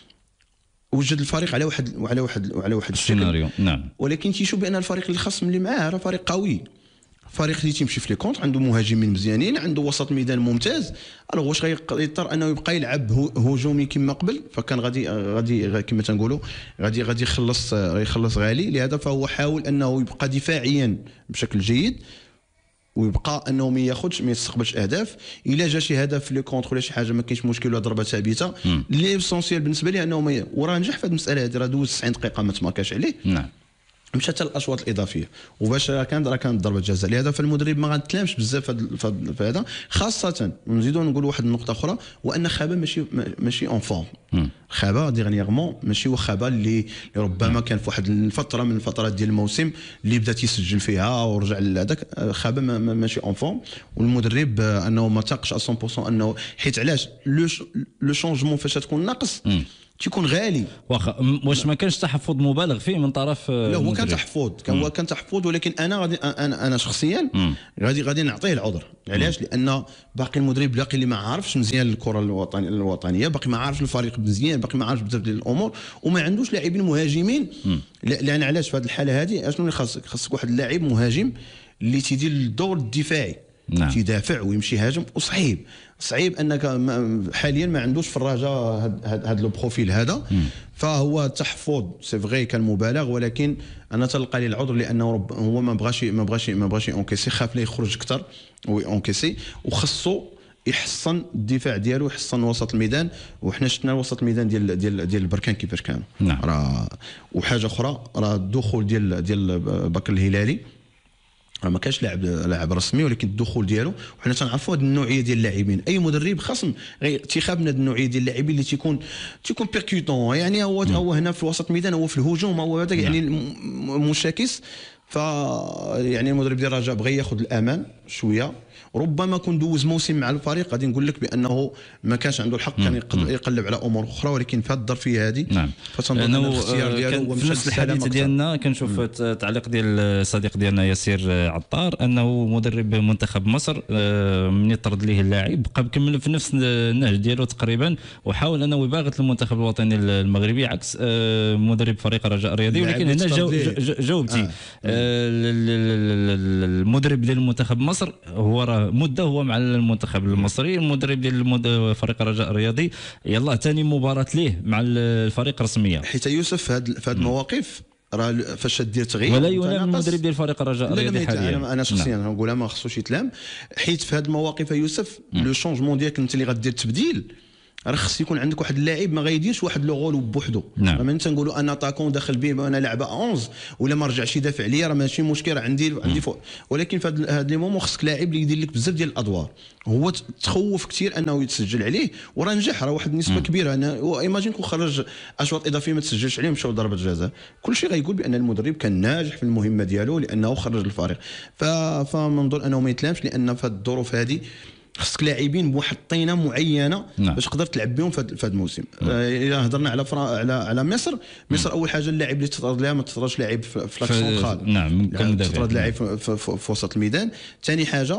وجد الفريق على واحد السيناريو. نعم. ولكن تيشوف بان الفريق اللي خصم اللي معاه راه فريق قوي، فريق اللي تيمشي في لي كونت، عنده مهاجمين مزيانين، عنده وسط ميدان ممتاز. الوغ واش غيضطر انه يبقى يلعب هجومي كما قبل؟ فكان غادي كما تنقولوا غادي يخلص غالي. لهذا فهو حاول انه يبقى دفاعيا بشكل جيد، ويبقى انه ما يستقبلش اهداف. الا جا شي هدف في لي كونتر ولا شي حاجه ما كاينش مشكل، ولا ضربه ثابته اللي اسونسيال بالنسبه لي انه وراه نجح في هذه المساله هذه، راه دوز 90 دقيقه ما تماركاش عليه. نعم. مشى حتى الاشواط الاضافيه وباش كانت ضربه جزاء. لهذا فالمدرب ما غنتلامش بزاف في هذا، خاصه نزيدوا نقولوا واحد النقطه اخرى، وان خابه ماشي اون فورم. خابه ديغنيغمون ماشي هو خابه اللي ربما كان في واحد الفتره من الفترات ديال الموسم اللي بدا تيسجل فيها ورجع لهذاك. خابه ماشي اون فورم، والمدرب انه ما تاقش 100% انه، حيت علاش لو شونجمون فاش تكون ناقص تيكون غالي. واش ما كانش تحفظ مبالغ فيه من طرف لا هو كان تحفظ، كان تحفظ، ولكن انا شخصيا غادي نعطيه العذر. علاش؟ لان باقي المدرب باقي اللي ما عارفش مزيان الكره الوطنيه، باقي ما عارفش الفريق مزيان، باقي ما عارفش بزاف ديال الامور، وما عندوش لاعبين مهاجمين. لان علاش في هذه الحاله هذه اشنو اللي خاصك واحد اللاعب مهاجم اللي تيدير الدور الدفاعي. نعم. تيدافع ويمشي هاجم، صعيب انك حاليا ما عندوش في الرجاء هذا لو بروفيل هذا. فهو تحفظ سي فغي كان مبالغ، ولكن انا تلقى لي العذر لانه هو ما بغاش اونكيسي، خاف لا يخرج اكثر اونكيسي، وخصو يحسن الدفاع ديالو، يحسن وسط الميدان. وحنا شفنا وسط الميدان ديال البركان كيفاش كانوا. نعم. راه وحاجه اخرى، راه الدخول ديال بكر الهلالي ما كانش لاعب رسمي، ولكن الدخول ديالو وحنا تنعرفوا هذه النوعيه ديال اللاعبين. اي مدرب خصم اتخاذ من هذه النوعيه ديال اللاعبين اللي تيكون بيركوتون، يعني هو هنا في وسط الميدان، هو في الهجوم، هو هذا يعني مشاكس. ف يعني المدرب ديال الرجاء بغى ياخذ الامان شويه، ربما كون دوز موسم مع الفريق غادي نقول لك بانه ما كانش عنده الحق، كان يقلب على امور اخرى، ولكن في هذه الظرفيه هذه نعم فتنظن ان الاختيار ديالو هو في نفس الحديث ديالنا كنشوف تعليق ديال الصديق ديالنا ياسير عطار انه مدرب منتخب مصر من يطرد ليه اللاعب بقى مكمل في نفس النهج ديالو تقريبا، وحاول انه يباغت المنتخب الوطني المغربي عكس مدرب فريق الرجاء الرياضي. ولكن هنا جاوبتي المدرب ديال المنتخب مصر هو راه مده هو مع المنتخب المصري، المدرب ديال فريق الرجاء الرياضي يلا ثاني مباراه ليه مع الفريق رسميه. حيت يوسف في هذه المواقف راه فاش دير تغيير ولا يلام المدرب ديال فريق الرجاء الرياضي حاليا. انا شخصيا نقولها ما خصوش يتلام، حيت في هذه المواقف يوسف لو شونجمون ديالك انت اللي غدير تبديل، راه خص يكون عندك واحد اللاعب ما غايديرش واحد لو غول بوحدو. راه ما تنقولوا انا اتاكون داخل به انا لاعب 11 ولا ما رجعش يدافع عليا، راه ماشي مشكل، راه عندي فوق. ولكن في هذا لي مومون خصك لاعب اللي يدير لك بزاف ديال الادوار. هو تخوف كثير انه يتسجل عليه وراه نجح، راه واحد النسبه كبيره. انا ايماجين كون خرج اشواط اضافيه ما تسجلش عليهم مشاو ضربه جزاء، كل شيء غيقول بان المدرب كان ناجح في المهمه ديالو لانه خرج الفريق. فمنظر انه ما يتلامش، لان في الظروف هذه خصك لاعبين بواحد الطينه معينه باش تقدر تلعب بهم في هذا الموسم. الا هضرنا على مصر اول حاجه اللاعب اللي تطرد لها ما تطردش لاعب في لاك سونترال، نعم تطرد لاعب في وسط الميدان. ثاني حاجه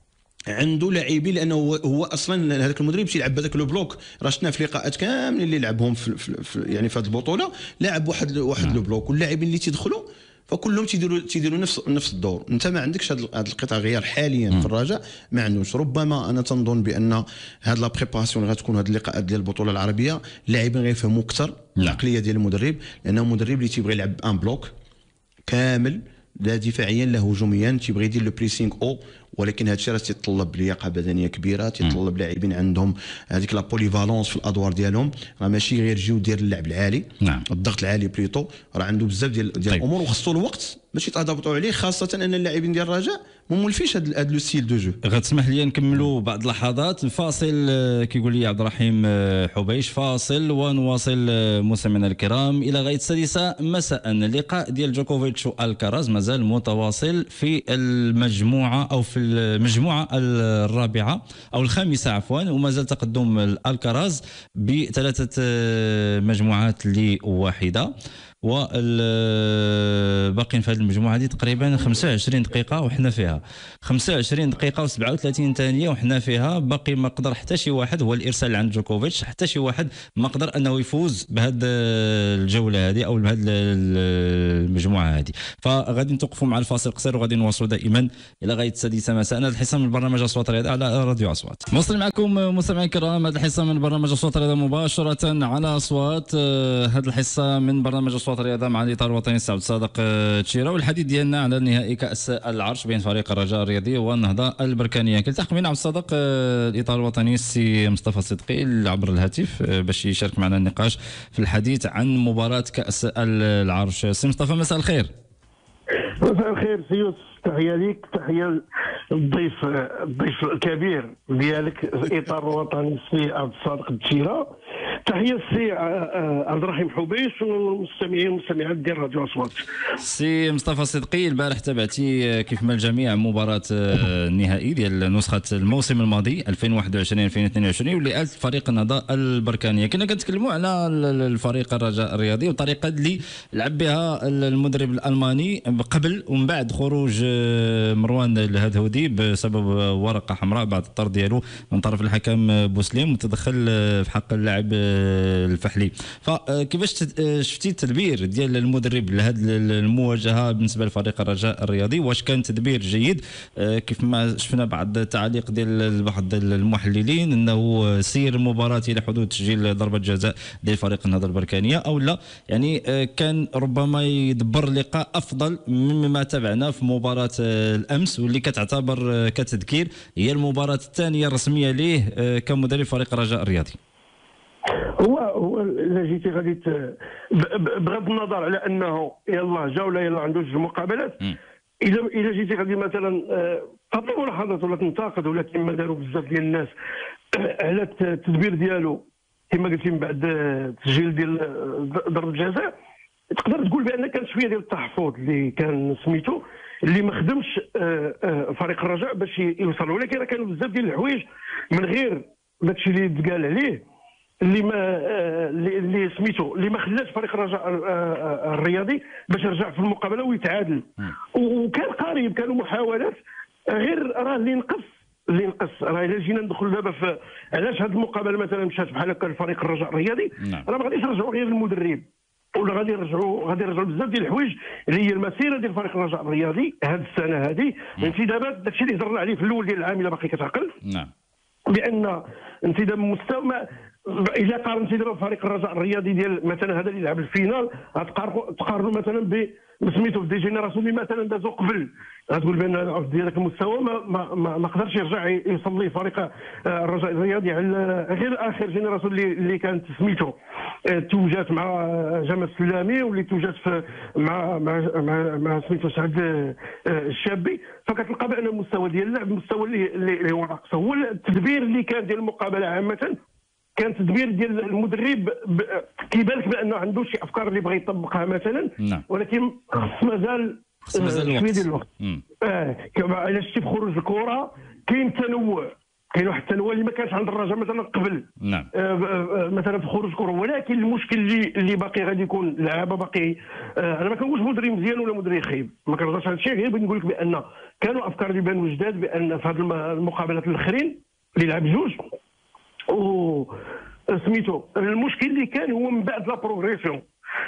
عنده لاعبين، لانه هو اصلا هذاك المدرب تيلعب بهذاك لو بلوك، راه شفنا في لقاءات كاملين اللي لعبهم في يعني في هذه البطوله لاعب واحد لو بلوك، واللاعبين اللي تيدخلوا فكلهم تيديروا نفس الدور. انت ما عندكش هذا القطع غيار حاليا في الرجاء، ما عندوش. ربما انا تنظن بان هذه لا بريباراسيون اللي غتكون هذه اللقاءات ديال البطوله العربيه اللاعبين غيفهموا اكثر العقليه ديال المدرب، لانه مدرب اللي تيبغي يلعب ان بلوك كامل لا دفاعيا لا هجوميا، تيبغي يدير لو بريسينغ ولكن هذا الشيء راه تيتطلب لياقه بدنيه كبيره، تيتطلب لاعبين عندهم هذيك لا بوليفالونس في الادوار ديالهم، راه ماشي غير جيو ديال اللعب العالي. الضغط العالي بليطو راه عنده بزاف ديال الامور وخصو الوقت باش يتضبطوا عليه، خاصه ان اللاعبين ديال الرجاء ما مولفينش هذا لو ستيل دو جو. غتسمح لي نكملوا بعض اللحظات فاصل. كيقول لي عبد الرحيم حبيش فاصل ونواصل مستمعينا الكرام الى غايه السادسه مساء. اللقاء ديال جوكوفيتش والكاراز مازال متواصل في المجموعه او في المجموعه الرابعه او الخامسه عفوا، ومازال تقدم الكاراز بثلاثه مجموعات لواحده، والباقيين في هذه المجموعه هذه تقريبا 25 دقيقه وحنا فيها 25 دقيقه و37 ثانيه وحنا فيها. باقي ما قدر حتى شي واحد، هو الارسال عند جوكوفيتش، حتى شي واحد ما قدر انه يفوز بهذه الجوله هذه او بهذه المجموعه هذه. فغادي نتوقفوا مع الفاصل قصير وغادي نواصلوا دائما الى غايه السادسه مساء. هذا الحصه من برنامج اصوات الرياضه على راديو اصوات. موصل معكم مستمعي الكرام، هذا الحصه من برنامج اصوات الرياضه مباشره على اصوات. هذه الحصه من برنامج اصوات الرياضه مع الاطار الوطني سعود صادق تشيره، والحديث ديالنا على نهائي كاس العرش بين فريق الرجاء الرياضي والنهضه البركانيه. كنلتحق بنا عبد الصادق الاطار الوطني السي مصطفى صدقي عبر الهاتف باش يشارك معنا النقاش في الحديث عن مباراه كاس العرش. سي مصطفى مساء الخير. مساء الخير سي يوسف، تحيه ليك، تحيه الضيف الكبير ديالك الاطار الوطني السي عبد الصادق التشيره، تحيه السي عبد الرحيم حبيش والمستمعين والمستمعات ديال راديو اصوات. سي مصطفى صدقي، البارح تابعتي كيف ما الجميع مباراه النهائي ديال نسخه الموسم الماضي 2021 2022 واللي آلت فريق النهضه البركانيه. كنا كنتكلموا على الفريق الرجاء الرياضي والطريقه اللي لعب بها المدرب الالماني قبل ومن بعد خروج مروان الهدهودي بسبب ورقه حمراء بعد الطرد ديالو من طرف الحكم بوسليم وتدخل في حق اللاعب الفحلي. فكيفاش شفتي التدبير ديال المدرب لهذه المواجهه بالنسبه لفريق الرجاء الرياضي؟ واش كان تدبير جيد كيف ما شفنا بعض التعاليق ديال بعض المحللين انه سير المباراه الى حدود تسجيل ضربه جزاء ديال فريق النهضه البركانيه، او لا يعني كان ربما يدبر اللقاء افضل مما تابعنا في مباراه الامس واللي كتعتبر كتذكير هي المباراه الثانيه الرسميه ليه كمدرب فريق الرجاء الرياضي؟ هو الا جيتي غادي بغض النظر على انه يلا جا ولا يلا عنده جوج مقابلات، الا جيتي غادي مثلا تعطي ملاحظات ولا تنتقد ولا كما داروا بزاف ديال الناس على التدبير ديالو كما قلتي من بعد تسجيل ديال ضربه جزاء، تقدر تقول بان كان شويه ديال التحفظ اللي كان سميتو اللي ما خدمش فريق الرجاء باش يوصل، ولكن راه كانوا بزاف ديال الحوايج من غير داكشي اللي تقال عليه اللي ما اللي سميتو اللي ما خلاش فريق الرجاء الرياضي باش يرجع في المقابله ويتعادل. وكان قريب، كانوا محاولات، غير راه اللي نقص راه الا جينا ندخلوا دابا في علاش هذه المقابله مثلا مشات بحال هكا لفريق الرجاء الرياضي، راه ما غاديش يرجعوا غير المدرب، ولا غادي يرجعوا بزاف ديال الحوايج اللي هي المسيره ديال فريق الرجاء الرياضي هذه السنه هذه. الانتدابات داكشي اللي هضرنا عليه في الاول ديال العام الا باقي كتعقل، نعم، بان انتداب مستوى اذا قارنتي دابا فريق الرجاء الرياضي ديال مثلا هذا اللي لعب الفينال تقارنوا مثلا بسميتو دي جينيراسيون اللي مثلا دازوا قبل، غتقول بان ديال المستوى ما قدرش يرجع يوصل ليه فريق الرجاء الرياضي على غير اخر جينيراسيون اللي كانت سميتو توجات مع جمال السلامي، واللي توجات مع سميتو سعد الشابي. فكتلقى بان المستوى ديال اللعب المستوى اللي هو ناقص. هو التدبير اللي كان ديال المقابله عامه كان تدبير ديال المدرب كيبان لك بانه عنده شي افكار اللي بغى يطبقها مثلا، ولكن خص مازال شويه ديال الوقت. علاش شتي في خروج الكره كاين تنوع، كاين واحد التنوع اللي ما كانش عند الرجاء مثلا قبل. نعم. مثلا في خروج الكره، ولكن المشكل اللي باقي غادي يكون لعابه باقي. انا ما كنقولش مدرب مزيان ولا مدرب خايب، ما كنهضرش على هذا الشيء، غير بغيت نقول لك بان كانوا افكار اللي بانوا جداد، بان في هذه المقابلات الاخرين اللي لعب جوج سميتو المشكل اللي كان هو من بعد لا بروغريسيون.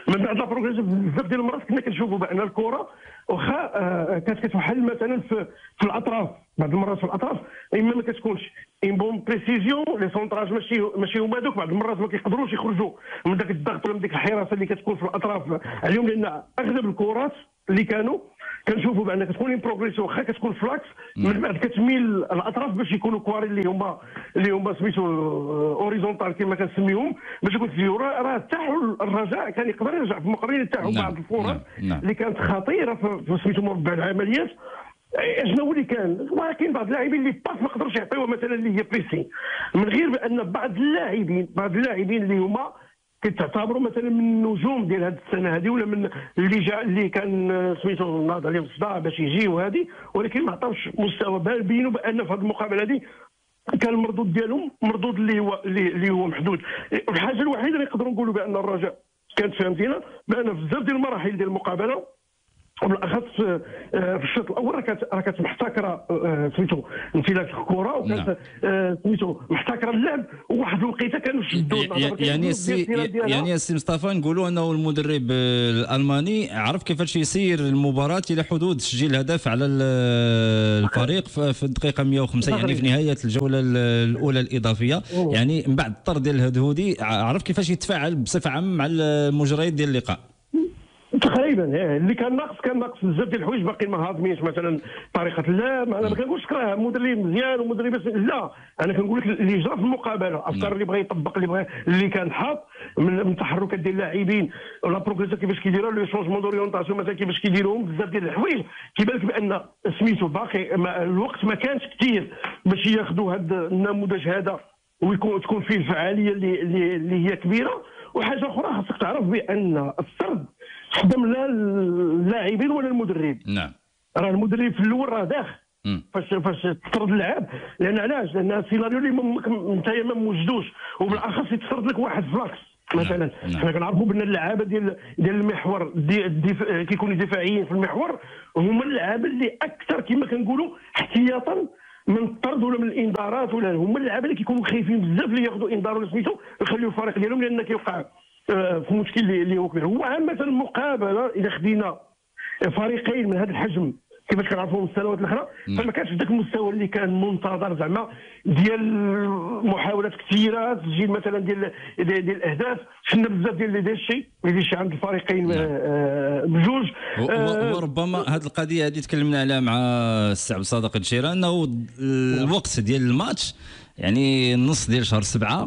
بزاف ديال المرات كنا كنشوفوا بان الكره واخا كانت كتوحل مثلا في الاطراف، بعض المرات في الاطراف اما ما كتكونش اون بون بريسيزيون، لي سونطراج ماشي هما دوك، بعض المرات ما كيقدروش يخرجوا من داك الضغط ولا من ديك الحراسه اللي كتكون في الاطراف عليهم، لان اغلب الكرات اللي كنشوفوا بان كتكون بروغريسيون واخا كتكون فلاكس، من بعد كتميل الاطراف باش يكونوا كواري اللي هما سميتو اوريزونتال كما كنسميهم، باش يكون في راه تاعو الرجاء كان يقدر يرجع في المقابله تاعو بعض الفرص اللي كانت خطيره في سميتو مربع العمليات. شنو اللي كان؟ ولكن بعض اللاعبين اللي باس ما قدروش يعطيوها مثلا اللي هي بريسي، من غير بان بعض اللاعبين اللي هما كتعتبروا مثلا من النجوم ديال هذه السنه هذه، ولا من اللي كان سميتو ناض عليهم الصداع باش يجيو هذه، ولكن ما عطاوش مستوى. بينوا بان في هذه المقابله هذه كان المردود ديالهم مردود اللي هو محدود. الحاجه الوحيده اللي نقدروا نقولوا بان الرجاء كانت فهمتينا بان في بزاف ديال المراحل ديال المقابله، وبالاخص في الشوط الاول راه كانت محتكره سميتو انفلات الكره، وكانت سميتو محتكره اللعب، وواحد الوقيته كانوا شدوا يعني السي مصطفى نقولوا انه المدرب الالماني عرف كيفاش يسير المباراه الى حدود تسجيل هدف على الفريق في الدقيقه 105، يعني في نهايه الجوله الاولى الاضافيه. يعني من بعد الطرد ديال الهدهودي عرف كيفاش يتفاعل بصفه عامه مع المجريات ديال اللقاء تقريبا. اللي كان ناقص بزاف ديال الحوايج، باقي ما هاضمينش مثلا طريقه اللعب. انا ما كنقولش كره مدرب مزيان ومدرب لا، انا كنقول لك اللي جرى في المقابله، الافكار اللي بغى يطبق، اللي كان حاط من تحركات ديال اللاعبين ولا بروغريسيون كيفاش كيديروا لي شونجمون دوريونطاسيون مثلا كيفاش كيديروهم، بزاف ديال الحوايج كيبان لك بان سميتو باقي الوقت ما كانش كثير باش ياخذوا هذا النموذج هذا وتكون فيه الفعاليه اللي هي كبيره. وحاجه اخرى خاصك تعرف بان الطرد خدم لا اللاعبين ولا المدرب. نعم. راه المدرب في الاول راه داخل فاش تطرد اللعاب، لان علاش؟ لان السيناريو اللي انت ما موجدوش، وبالاخص يتفرض لك واحد فلاكس مثلا. حنا كنعرفوا بان اللعابه ديال المحور كيكونوا دفاعيين في المحور هما اللعابه اللي اكثر كما كنقولوا احتياطا من الطرد ولا من الانذارات، ولا هما اللعابه اللي كيكونوا خايفين بزاف اللي ياخذوا انذار ولا سميتو يخليوا الفريق ديالهم، لان كيوقع في مشكل اللي هو كبير. هو عامه المقابله اذا خدينا فريقين من هذا الحجم كيفاش كنعرفوا من السنوات الاخرى، فما كانش ذاك المستوى اللي كان منتظر زعما ديال محاولات كثيره تسجيل مثلا ديال الاهداف. شفنا بزاف ديال الشيء عند الفريقين بجوج. وربما هذه القضيه هذه تكلمنا عليها مع السي عبد الصادق الشيران، انه الوقت ديال الماتش يعني النص ديال شهر 7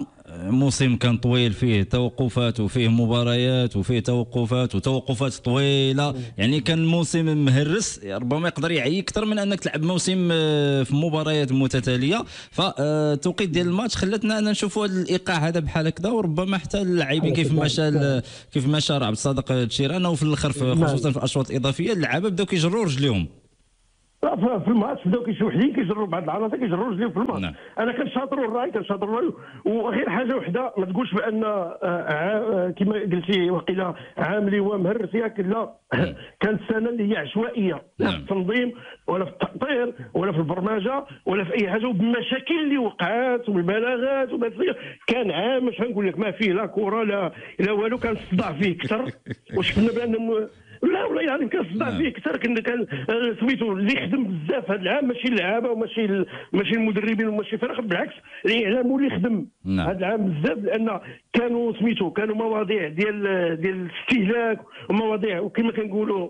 موسم كان طويل، فيه توقفات وفيه مباريات وفيه توقفات طويله، يعني كان موسم مهرس ربما يقدر يعيي اكثر من انك تلعب موسم في مباريات متتاليه. فالتوقيت ديال الماتش خلتنا ان نشوفوا هذا الايقاع هذا بحال هكذا، وربما حتى اللاعبين كيف ما شار عبد الصادق التشيرانه، وفي الاخر خصوصا في الاشواط الاضافيه اللعابه بداو كيجروا رجليهم في الماتش. بداو كيشوفوا وحدين كيجروا بعض العناصر كيجروا رجليهم في الماتش. نعم. انا كنشاطروا الراي وغير حاجه وحده، ما تقولش بان كما قلتي وقيلا عام اللي هو مهرس ياك، لا كانت سنه اللي هي عشوائيه، لا في التنظيم ولا في التأطير ولا في البرمجه ولا في اي حاجه، وبالمشاكل اللي وقعات وبالبلاغات كان عام مش غنقول لك ما فيه لا كره لا والو، كان الصداع فيه اكثر. وشفنا بان لا والله يعني كان الصداع فيه اكثر، كان سميتو اللي خدم بزاف هذا العام، ماشي اللعابه ماشي المدربين وماشي الفرق، بالعكس الاعلام هو اللي خدم هذا العام بزاف، لان كانوا مواضيع ديال الاستهلاك ومواضيع وكما كنقولوا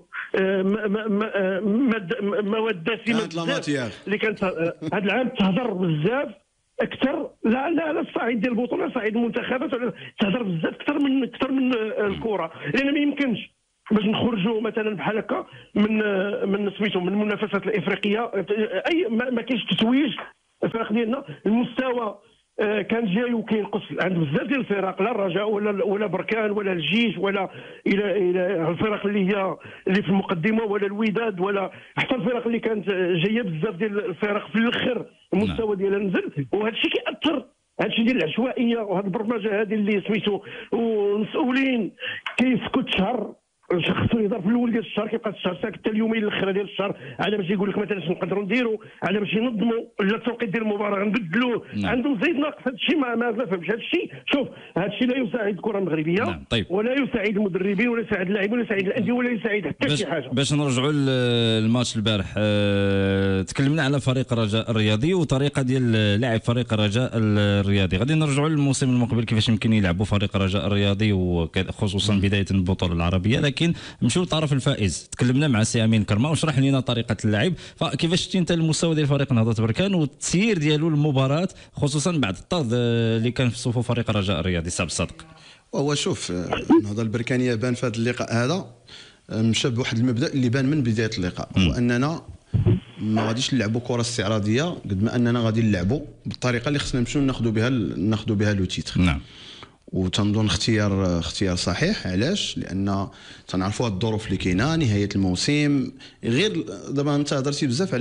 مواد دسمه اللي كانت هذا العام تهضر بزاف اكثر، لا الصعيد ديال البطوله، صعيد المنتخبات تهضر بزاف اكثر من الكره، لان ما يمكنش باش نخرجوا مثلا بحال هكا من سميتو من المنافسات الافريقيه، اي ما كاينش تتويج الفرق ديالنا. المستوى كان جاي وكينقص عند بزاف ديال الفرق، لا الرجاء ولا بركان ولا الجيش ولا الى الفرق اللي في المقدمه، ولا الوداد، ولا حتى الفرق اللي كانت جايه بزاف ديال الفرق في الاخر المستوى ديالها نزل، وهذا الشيء كيأثر. هذا الشيء ديال العشوائيه وهذه البرمجه هذه اللي سميتو، والمسؤولين كيسكت شهر، خصو يهضر في الاول ديال الشهر، كيبقى الشهر ساكت حتى اليومين الاخر ديال الشهر، على باش يقول لك مثلا شنو نقدروا نديروا، على باش ينظموا ولا التوقيت ديال المباراه غنبدلوه. عندهم زيد ناقص هذا الشيء، ما فهمش هذا الشيء. شوف هذا الشيء لا يساعد الكره المغربيه، طيب. ولا يساعد المدربين ولا يساعد اللاعبين ولا يساعد الانديه ولا يساعد حتى شي حاجه. باش نرجعوا للماتش البارح، تكلمنا على فريق الرجاء الرياضي وطريقه ديال لعب فريق الرجاء الرياضي. غادي نرجعوا للموسم المقبل كيفاش يمكن يلعبوا فريق الرجاء الرياضي، وخصوصا بدايه البطوله العربيه. لكن نمشيو للطرف الفائز، تكلمنا مع سي امين كرمه وشرح لنا طريقه اللعب، فكيفاش شتي انت المستوى ديال فريق نهضه بركان والتسيير ديالو للمباراه، خصوصا بعد الطرد اللي كان في صفوف فريق الرجاء الرياضي سي عبد الصادق؟ وهو شوف النهضه البركانيه بان في هذا اللقاء هذا مشى بواحد المبدا اللي بان من بدايه اللقاء، هو اننا ما غاديش نلعبوا كره استعراضيه قد ما اننا غادي نلعبوا بالطريقه اللي خصنا نمشيو ناخذوا بها لو تيتر. نعم. وتنظن اختيار صحيح. علاش؟ لان تنعرفوا الظروف اللي كاينه، نهايه الموسم، غير دابا انت هضرتي بزاف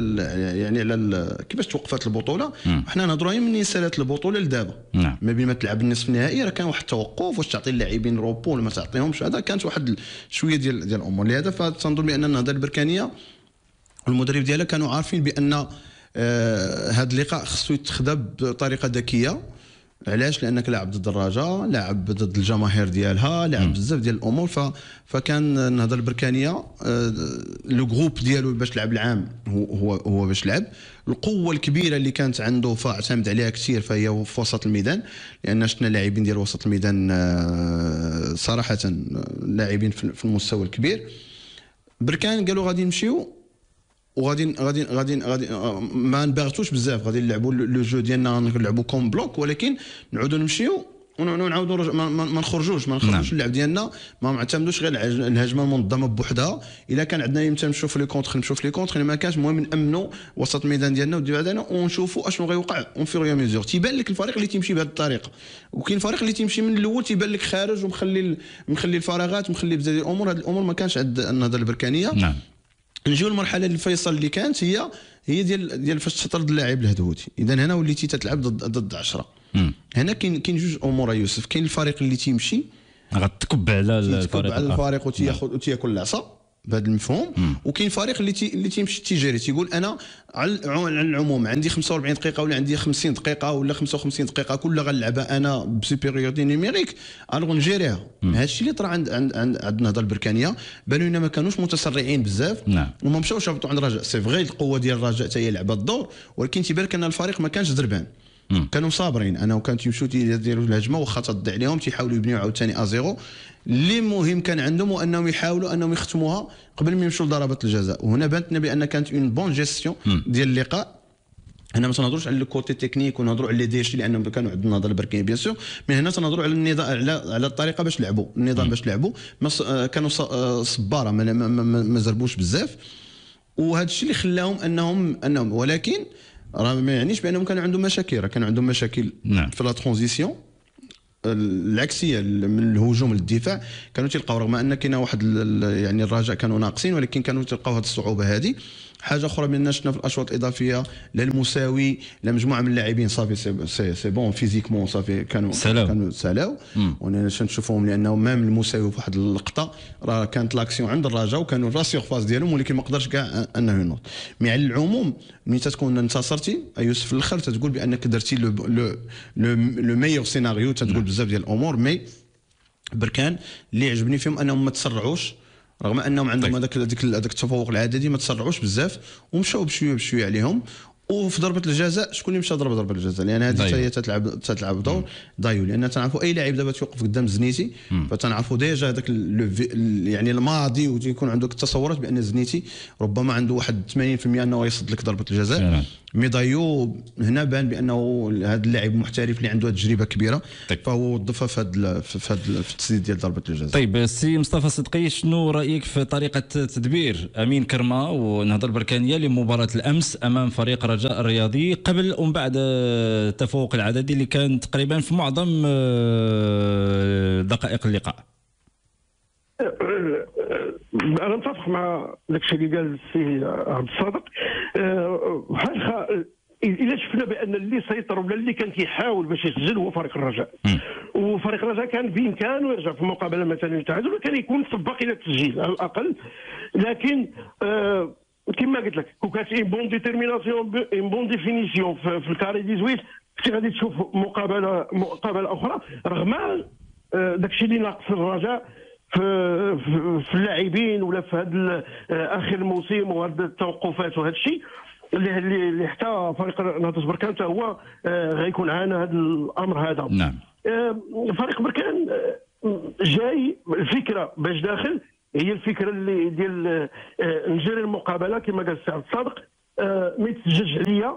على كيفاش توقفات البطوله، وحنا نهضروا من نسالات البطوله لدابا. نعم. ما بين ما تلعب النصف النهائي راه كان واحد التوقف، واش تعطي اللاعبين روبو ولا ما تعطيهمش، هذا كانت واحد شويه ديال الامور. لهذا فتنظن بان النهضه البركانيه والمدرب ديالها كانوا عارفين بان هذا اللقاء خصو يتخذ بطريقه ذكيه. علاش؟ لانك لاعب ضد الرجاء، لاعب ضد الجماهير ديالها، لاعب بزاف ديال الامور. فكان النهضه البركانيه لو جروب ديالو باش لعب العام هو باش لعب. القوه الكبيره اللي كانت عنده فاعتمد عليها كثير فهي في وسط الميدان، لان شفنا لاعبين ديال وسط الميدان صراحه لاعبين في المستوى الكبير. بركان قالوا غادي نمشيو وغادي ما نباغتوش بزاف، غادي نلعبوا لو جو ديالنا، نلعبوا كوم بلوك، ولكن نعودوا نمشيو ونعاودوا ما نخرجوش اللعب ديالنا، ما معتمدوش غير الهجمه المنظمه بوحدها. الا كان عندنا يمكن نمشيو في لي كونتر نمشيو في لي كونتر، الا ما كانش المهم نامنوا وسط الميدان ديالنا وديالنا ونشوفوا اشنو غيوقع اون فيغ ميزور. تيبان لك الفريق اللي تيمشي بهذه الطريقه، وكاين فريق اللي تيمشي من الاول تيبان لك خارج ومخلي الفراغات ومخلي بزاف ديال الامور. هذه الامور ما كانش عند النهضه البركانيه. نعم. نجيو للمرحله الفيصل اللي كانت هي ديال فاش تطرد اللاعب الهدهوتي. اذا هنا وليتي تتلعب ضد 10. هنا كاين جوج امور يوسف. كاين الفريق اللي تيمشي غتكب على الفريق وتياكل العصا بهذا المفهوم، وكاين فريق اللي تيمشي تيجري تيقول انا على العموم عندي 45 دقيقه ولا عندي 50 دقيقه ولا 55 دقيقه كلها غنلعبها انا بسوبيريورتي نيميريك الوغ نجيريها. هذا الشيء اللي طرا عند النهضه البركانيه. بانوا لنا ما كانوش متسرعين بزاف. نعم. وما مشاوش هبطوا عند الرجاء. سي فغي القوه ديال الرجاء حتى هي لعبت الدور، ولكن تيبان لك ان الفريق ما كانش دربان. كانوا صابرين انه كانوا تيمشيو تيديروا الهجمه واخا تضيع عليهم تيحاولوا يبنيو عاوتاني ازيرو. اللي مهم كان عندهم هو انهم يحاولوا انهم يختموها قبل ما يمشوا لضربات الجزاء. وهنا بانت لنا بان كانت اون بون جيستيون ديال اللقاء هنا ما تنهضروش على الكوتي تكنيك ونهضروا على لي ديشي لانهم كانوا عندنا النهضه البركانيه بيان سور، مي هنا تنهضروا على النظام، على الطريقه باش لعبوا النظام باش لعبوا. كانوا صباره ما زربوش بزاف، وهذا الشيء اللي خلاهم انهم ولكن راه ما يعنيش بانهم كانوا عندهم مشاكل، راه كانوا عندهم مشاكل في لا ترانزيسيون العكسيه من الهجوم للدفاع. كانوا تلقاو رغم ان كاين واحد يعني الرجاء كانوا ناقصين، ولكن كانوا تلقاو هذه الصعوبه هذه. حاجه اخرى من شفنا في الاشواط الاضافيه لا المساوي لا مجموعه من اللاعبين صافي سي بون فيزيكمون صافي كانوا سالاو وانا نشوفهم لانه مام المساوي في واحد اللقطه راه كانت لاكسيون عند الرجاء وكانوا لا سيرفاس ديالهم، ولكن ما قدرش كاع انه ينوض. مي على العموم ملي تكون انتصرتي يوسف في الاخر تقول بانك درتي لو ميور سيناريو، تقول بزاف ديال الامور. مي بركان اللي عجبني فيهم انهم ما تسرعوش رغم انهم عندهم هذاك التفوق العددي، ما تسرعوش بزاف ومشاو بشويه عليهم. وفي ضربه الجزاء شكون اللي مشى ضرب ضربه الجزاء؟ لان هذه هي تتلعب دور ضايو، لان تنعرفوا اي لاعب دابا توقف قدام زنيتي فتنعرفوا ديجا هذاك يعني الماضي ويكون عندك التصورات بان زنيتي ربما عنده واحد 80% انه يصد لك ضربه الجزاء. مي ضايو هنا بان بانه هذا اللاعب محترف اللي عنده تجربه كبيره، فهو ضفها في التسديد ديال ضربه الجزاء. طيب سي مصطفى صدقي، شنو رايك في طريقه تدبير امين كرمه والنهضه البركانيه لمباراه الامس امام فريق رجاء الرياضي قبل ومن بعد التفوق العددي اللي كان تقريبا في معظم دقائق اللقاء؟ انا متفق مع داكشي اللي قال السي عبد الصادق. الا شفنا بان اللي سيطر ولا اللي كان كيحاول باش يسجل هو فريق الرجاء، وفريق الرجاء كان بامكانه يرجع في مقابله مثلا التعادل وكان يكون سباق الى التسجيل على الاقل. لكن كما قلت لك كون كانت اون بون ديتيرميناسيون اون بون ديفينيسيون في الكاري 18 كنتي غادي تشوف مقابله اخرى، رغم داكشي اللي ناقص الرجاء في اللاعبين ولا في هذا اخر الموسم وهذه التوقفات وهذا الشيء اللي حتى فريق نهضة بركان حتى هو غيكون عانى هذا الامر هذا. نعم. فريق بركان جاي الفكره باش داخل هي الفكره اللي ديال نجري المقابله كما قال السي عبد الصادق، ما يتسجلش عليا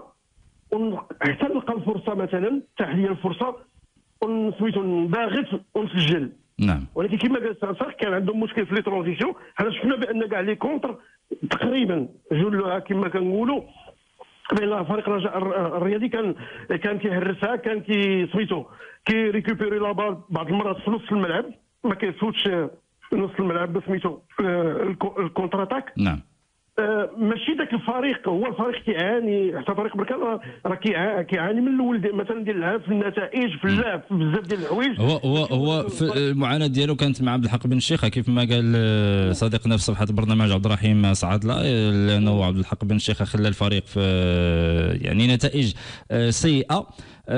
حتى نلقى الفرصه مثلا تحليل الفرصه ونسميتو نباغت ونسجل. نعم. ولكن كما قال السي عبد الصادق كان عندهم مشكل في لي ترانزيسيون. حنا شفنا بان كاع لي كونتر تقريبا جولوها كما كنقولوا بين فريق الرجاء الرياضي كان كيهرسها، كان سميتو ريكوبيري لا بال بعض المرات في نص الملعب ما كيفوتش نص الملعب سميتو الكونتر اتاك. نعم. ماشي ذاك الفريق هو الفريق كيعاني، حتى فريق بركان راه كيعاني من الاول مثلا ديال العاب في النتائج في اللعب في بزاف ديال الحوايج. هو في المعاناه ديالو كانت مع عبد الحق بن الشيخه كيف ما قال صديقنا في صفحه برنامج عبد الرحيم صعدله، لانه عبد الحق بن الشيخه خلى الفريق في يعني نتائج سيئه.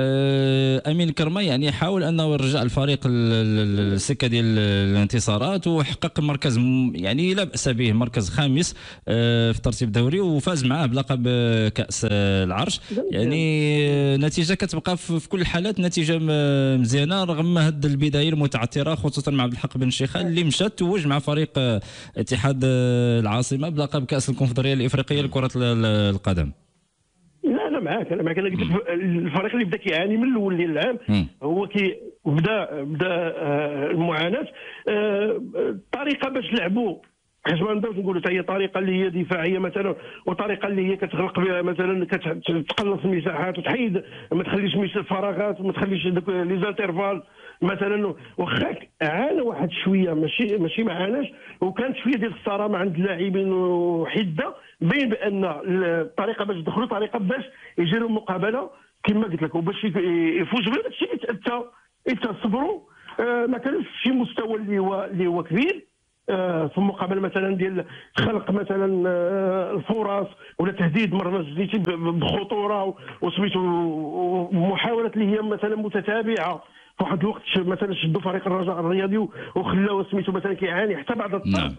امين كرمه يعني حاول انه يرجع الفريق السكه ديال الانتصارات وحقق مركز يعني لا باس به، مركز خامس في الترتيب الدوري وفاز معاه بلقب كاس العرش. يعني نتيجه كتبقى في كل الحالات نتيجه مزيانه رغم هذه البدايه المتعثره خصوصا مع عبد الحق بن الشيخه اللي مشى توج مع فريق اتحاد العاصمه بلقب كاس الكونفدراليه الافريقيه لكره القدم. انا معاك انا قلت لك الفريق اللي بدا كيعاني من الاول ديال العام هو بدا المعاناه. الطريقه باش لعبوا حيت ما نقدرش نقولوا حتى هي طريقه اللي هي دفاعيه مثلا وطريقه اللي هي كتغلق بها مثلا كتقلص المساحات وتحيد ما تخليش فراغات وما تخليش لي زانترفال مثلا. واخا عانى واحد شويه ماشي ما عاناش وكانت شويه ديال الصرامه عند اللاعبين وحده بين بان الطريقه باش يدخلوا طريقه باش يجيروا المقابله كما قلت لك وباش يفوزوا بهذا الشيء حتى صبروا. ما كانش شي مستوى اللي هو كبير في المقابله مثلا ديال خلق مثلا الفرص ولا تهديد مرمى جديتي بخطوره وسميتو محاولات اللي هي مثلا متتابعه في واحد الوقت مثلا شدوا فريق الرجاء الرياضي وخلاوه سميتو مثلا كيعاني حتى بعد الطرد.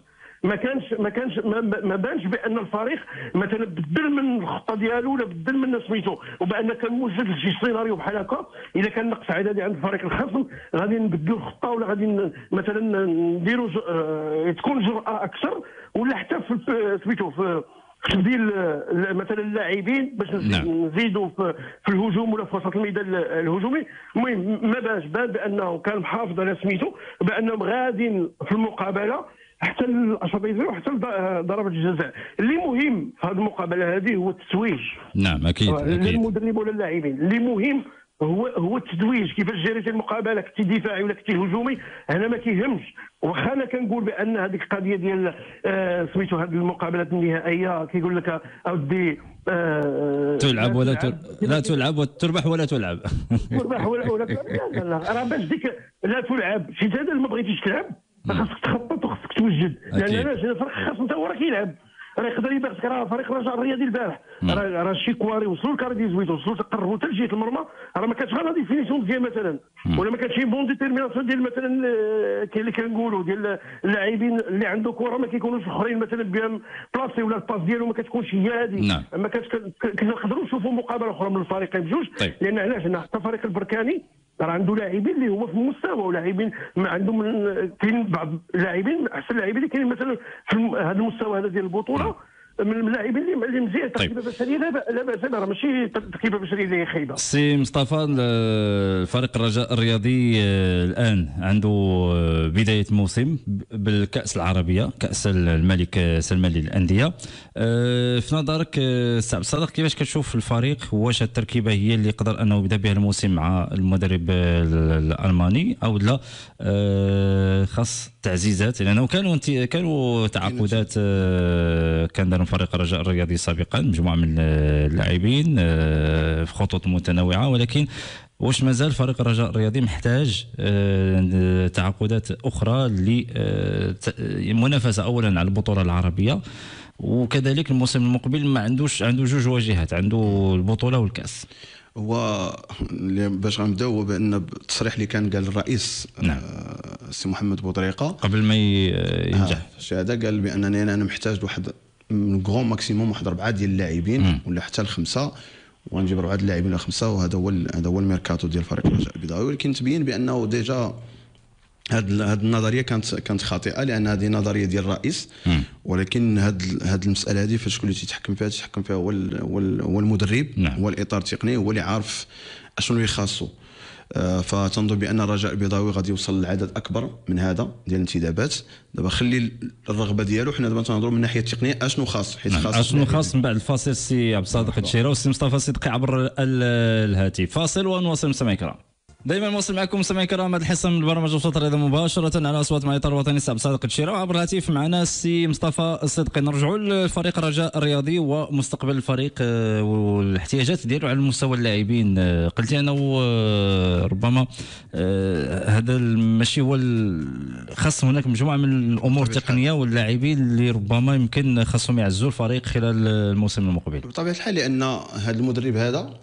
ما بانش بان الفريق مثلا بدل من الخطه ديالو ولا بدل من سميتو وبان كان موجد لشي سيناريو بحال هكا. اذا كان نقص عددي عند الفريق الخصم غادي نبدلوا الخطه ولا غادي مثلا نديروا تكون جرأه اكثر ولا حتى في سميتو في تبديل مثلا اللاعبين باش نزيدوا في الهجوم ولا في وسط الميدان الهجومي. المهم ما بان بانه كان محافظ على سميتو، بانهم غاديين في المقابله حتى الاشواط يزيدوا حتى ضربه الجزاء. اللي مهم في هذه المقابله هذه هو التتويج. نعم اكيد لا المدرب ولا اللاعبين، اللي مهم هو التتويج. كيفاش جريتي المقابله، كنتي دفاعي ولا كنتي هجومي، هنا ما كيهمش. واخا انا كنقول بان هذيك القضيه ديال سميتو هذه المقابلات النهائيه كيقول لك اودي تلعب ولا لا تلعب وتربح ولا تلعب. تربح ولا راه باش ديك لا تلعب شي هذا ما بغيتيش تلعب خاصك تخطط وخاصك توجد، لان علاش الفريق خاص انت هو راه كيلعب. راه يقدر يبغيك، راه فريق الرجاء الرياضي البارح راه شي كواري وصلوا لكار 18 وصلوا تقربوا حتى لجهه المرمى، راه ما كانتش غير لا ديفينيسيون ديال مثلا ولا ما كانتش بون ديتيرميناسيون ديال مثلا كاين اللي كنقولوا ديال اللاعبين اللي عنده كره ما كيكونوش الاخرين مثلا بهم بلاصي ولا الباس ديالو ما كتكونش هي هذه. ما كانش كنا نقدروا نشوفوا مقابله اخرى من الفريقين بجوج. لان علاش هنا حتى الفريق البركاني راه عنده لاعبين اللي هما في المستوى، ولاعبين ما عندهم كاين بعض اللاعبين احسن لاعبين اللي كاين مثلا في هذا المستوى هذا ديال البطوله من اللاعبين اللي مزيان. التركيبه البشريه لا باس بها، راه ماشي التركيبه البشريه اللي هي خايبه. سي مصطفى، الفريق الرجاء الرياضي الان عنده بدايه موسم بالكاس العربيه، كاس الملك سلمان للانديه. في نظرك سي عبد الصادق كيفاش كتشوف الفريق؟ واش التركيبه هي اللي يقدر انه يبدا بها الموسم مع المدرب الالماني او لا خاص تعزيزات؟ لانه كانوا تعاقدات كان دار فريق الرجاء الرياضي سابقا مجموعه من اللاعبين في خطوط متنوعه، ولكن واش مازال فريق الرجاء الرياضي محتاج تعاقدات اخرى لمنافسه اولا على البطوله العربيه، وكذلك الموسم المقبل ما عنده جوج واجهات، عنده البطوله والكاس. هو باش غنبداو هو بان التصريح اللي كان قال الرئيس السي محمد بوطريقه قبل ما ينجح هذا، قال بانني انا محتاج واحد من غون ماكسيموم واحد 4 ديال اللاعبين ولا حتى ل5، وغنجيب 4 اللاعبين ولا 5، وهذا هو الميركاتو ديال فريق الرجاء البيضاوي. ولكن تبين بانه ديجا هذه النظريه كانت خاطئه، لان هذه نظريه ديال الرئيس. ولكن هذه المساله هذه فاش كل تيتحكم فيها هو المدرب. هو الاطار التقني، هو اللي عارف اشنو اللي خاصو. فتنظر بان الرجاء البيضاوي غادي يوصل لعدد اكبر من هذا ديال الانتدابات. دابا خلي الرغبه ديالو، حنا دابا تنهضروا من الناحيه التقنيه اشنو خاص، حيت اشنو خاص. من بعد الفاصل سي عبد الصادق التشيره والسي مصطفى صدقي عبر الهاتف. فاصل ونواصل مستمعينا الكرام. دائما نواصل معكم مستمعينا الكرام هذه الحصه من البرنامج وسط الرياضه مباشره على اصوات مع اطار وطني سي عبد الصادق التشيره، وعبر الهاتف معنا السي مصطفى الصدقي. نرجعوا للفريق الرجاء الرياضي ومستقبل الفريق والاحتياجات ديالو على مستوى اللاعبين. قلتي انه ربما هذا ماشي هو خاص، هناك مجموعه من الامور التقنيه واللاعبين اللي ربما يمكن خاصهم يعزوا الفريق خلال الموسم المقبل. بطبيعه الحال، لان هذا المدرب هذا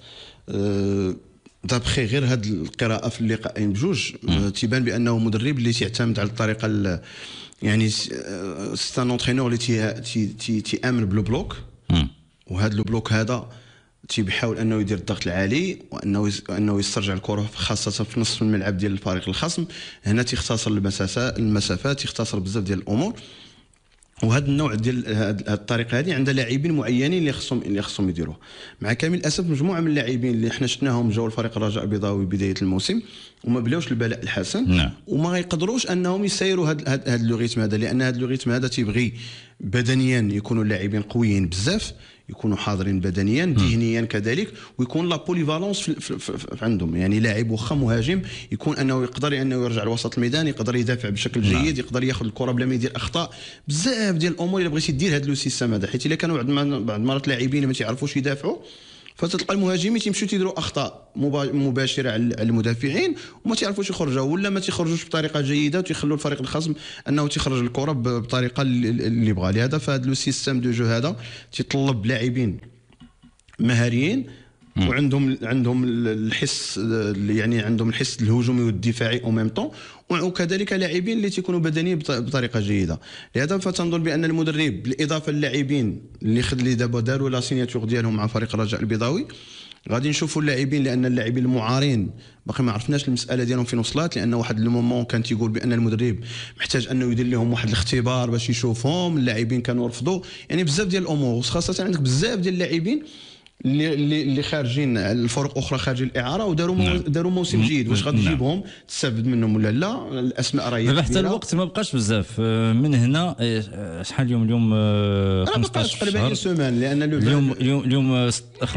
دابخي غير هذه القراءه في اللقاءين بجوج تيبان بانه مدرب اللي تيعتمد على الطريقه، يعني سي ان اونترينور اللي تيامن بلو بلوك. وهذا لو بلوك هذا تيحاول انه يدير الضغط العالي، وانه يسترجع الكره خاصه في نصف الملعب ديال الفريق الخصم. هنا تيختصر المسافات، تيختصر بزاف ديال الامور. وهذا النوع ديال هذه الطريقه هذه عندها لاعبين معينين اللي خصهم يديروه. مع كامل الاسف مجموعه من اللاعبين اللي حنا شفناهم جاوا الفريق الرجاء البيضاوي بدايه الموسم وما بلاوش البلاء الحسن. وما يقدروش انهم يسيروا هذا لو ريتم هذا، لان هذا لو ريتم هذا تيبغي بدنيا يكونوا اللاعبين قويين بزاف، يكونوا حاضرين بدنيا، ذهنيا كذلك، ويكون لا بوليفالونس عندهم. يعني لاعب واخا مهاجم يكون انه يقدر انه يرجع لوسط الميدان، يقدر يدافع بشكل جيد، يقدر ياخذ الكره بلا ما يدير اخطاء. بزاف ديال الامور الا بغيتي دير هذا لو سيستم هذا، حيت الا كانوا بعض المرات لاعبين ما تيعرفوش يدافعوا، فتلقى المهاجمين تيمشيو تيديروا اخطاء مباشره على المدافعين وما تيعرفوش يخرجوا، ولا ما تيخرجوش بطريقه جيده وتيخلوا الفريق الخصم انه تيخرج الكره بطريقه اللي بغى. لهذا فهذا لو سيستم دو جو هذا تيطلب لاعبين مهاريين وعندهم الحس، يعني عندهم الحس الهجومي والدفاعي او ميم طون، وكذلك لاعبين اللي تيكونوا بدنيين بطريقه جيده. لهذا فتنظن بان المدرب بالاضافه للاعبين اللي دابا داروا لا سيناتور ديالهم مع فريق الرجاء البيضاوي، غادي نشوفوا اللاعبين، لان اللاعبين المعارين باقي ما عرفناش المساله ديالهم فين وصلت، لان واحد المومون كان تيقول بان المدرب محتاج انه يدير لهم واحد الاختبار باش يشوفهم. اللاعبين كانوا رفضوا، يعني بزاف ديال الامور، خاصه عندك بزاف ديال اللاعبين اللي خارجين الفرق اخرى خارج الاعاره وداروا موسم جيد. واش غادي تجيبهم تستافد منهم ولا لا؟ الاسماء راهي حتى الوقت ما بقاش بزاف من هنا. شحال اليوم 15 تقريبا سيمان، لان اليوم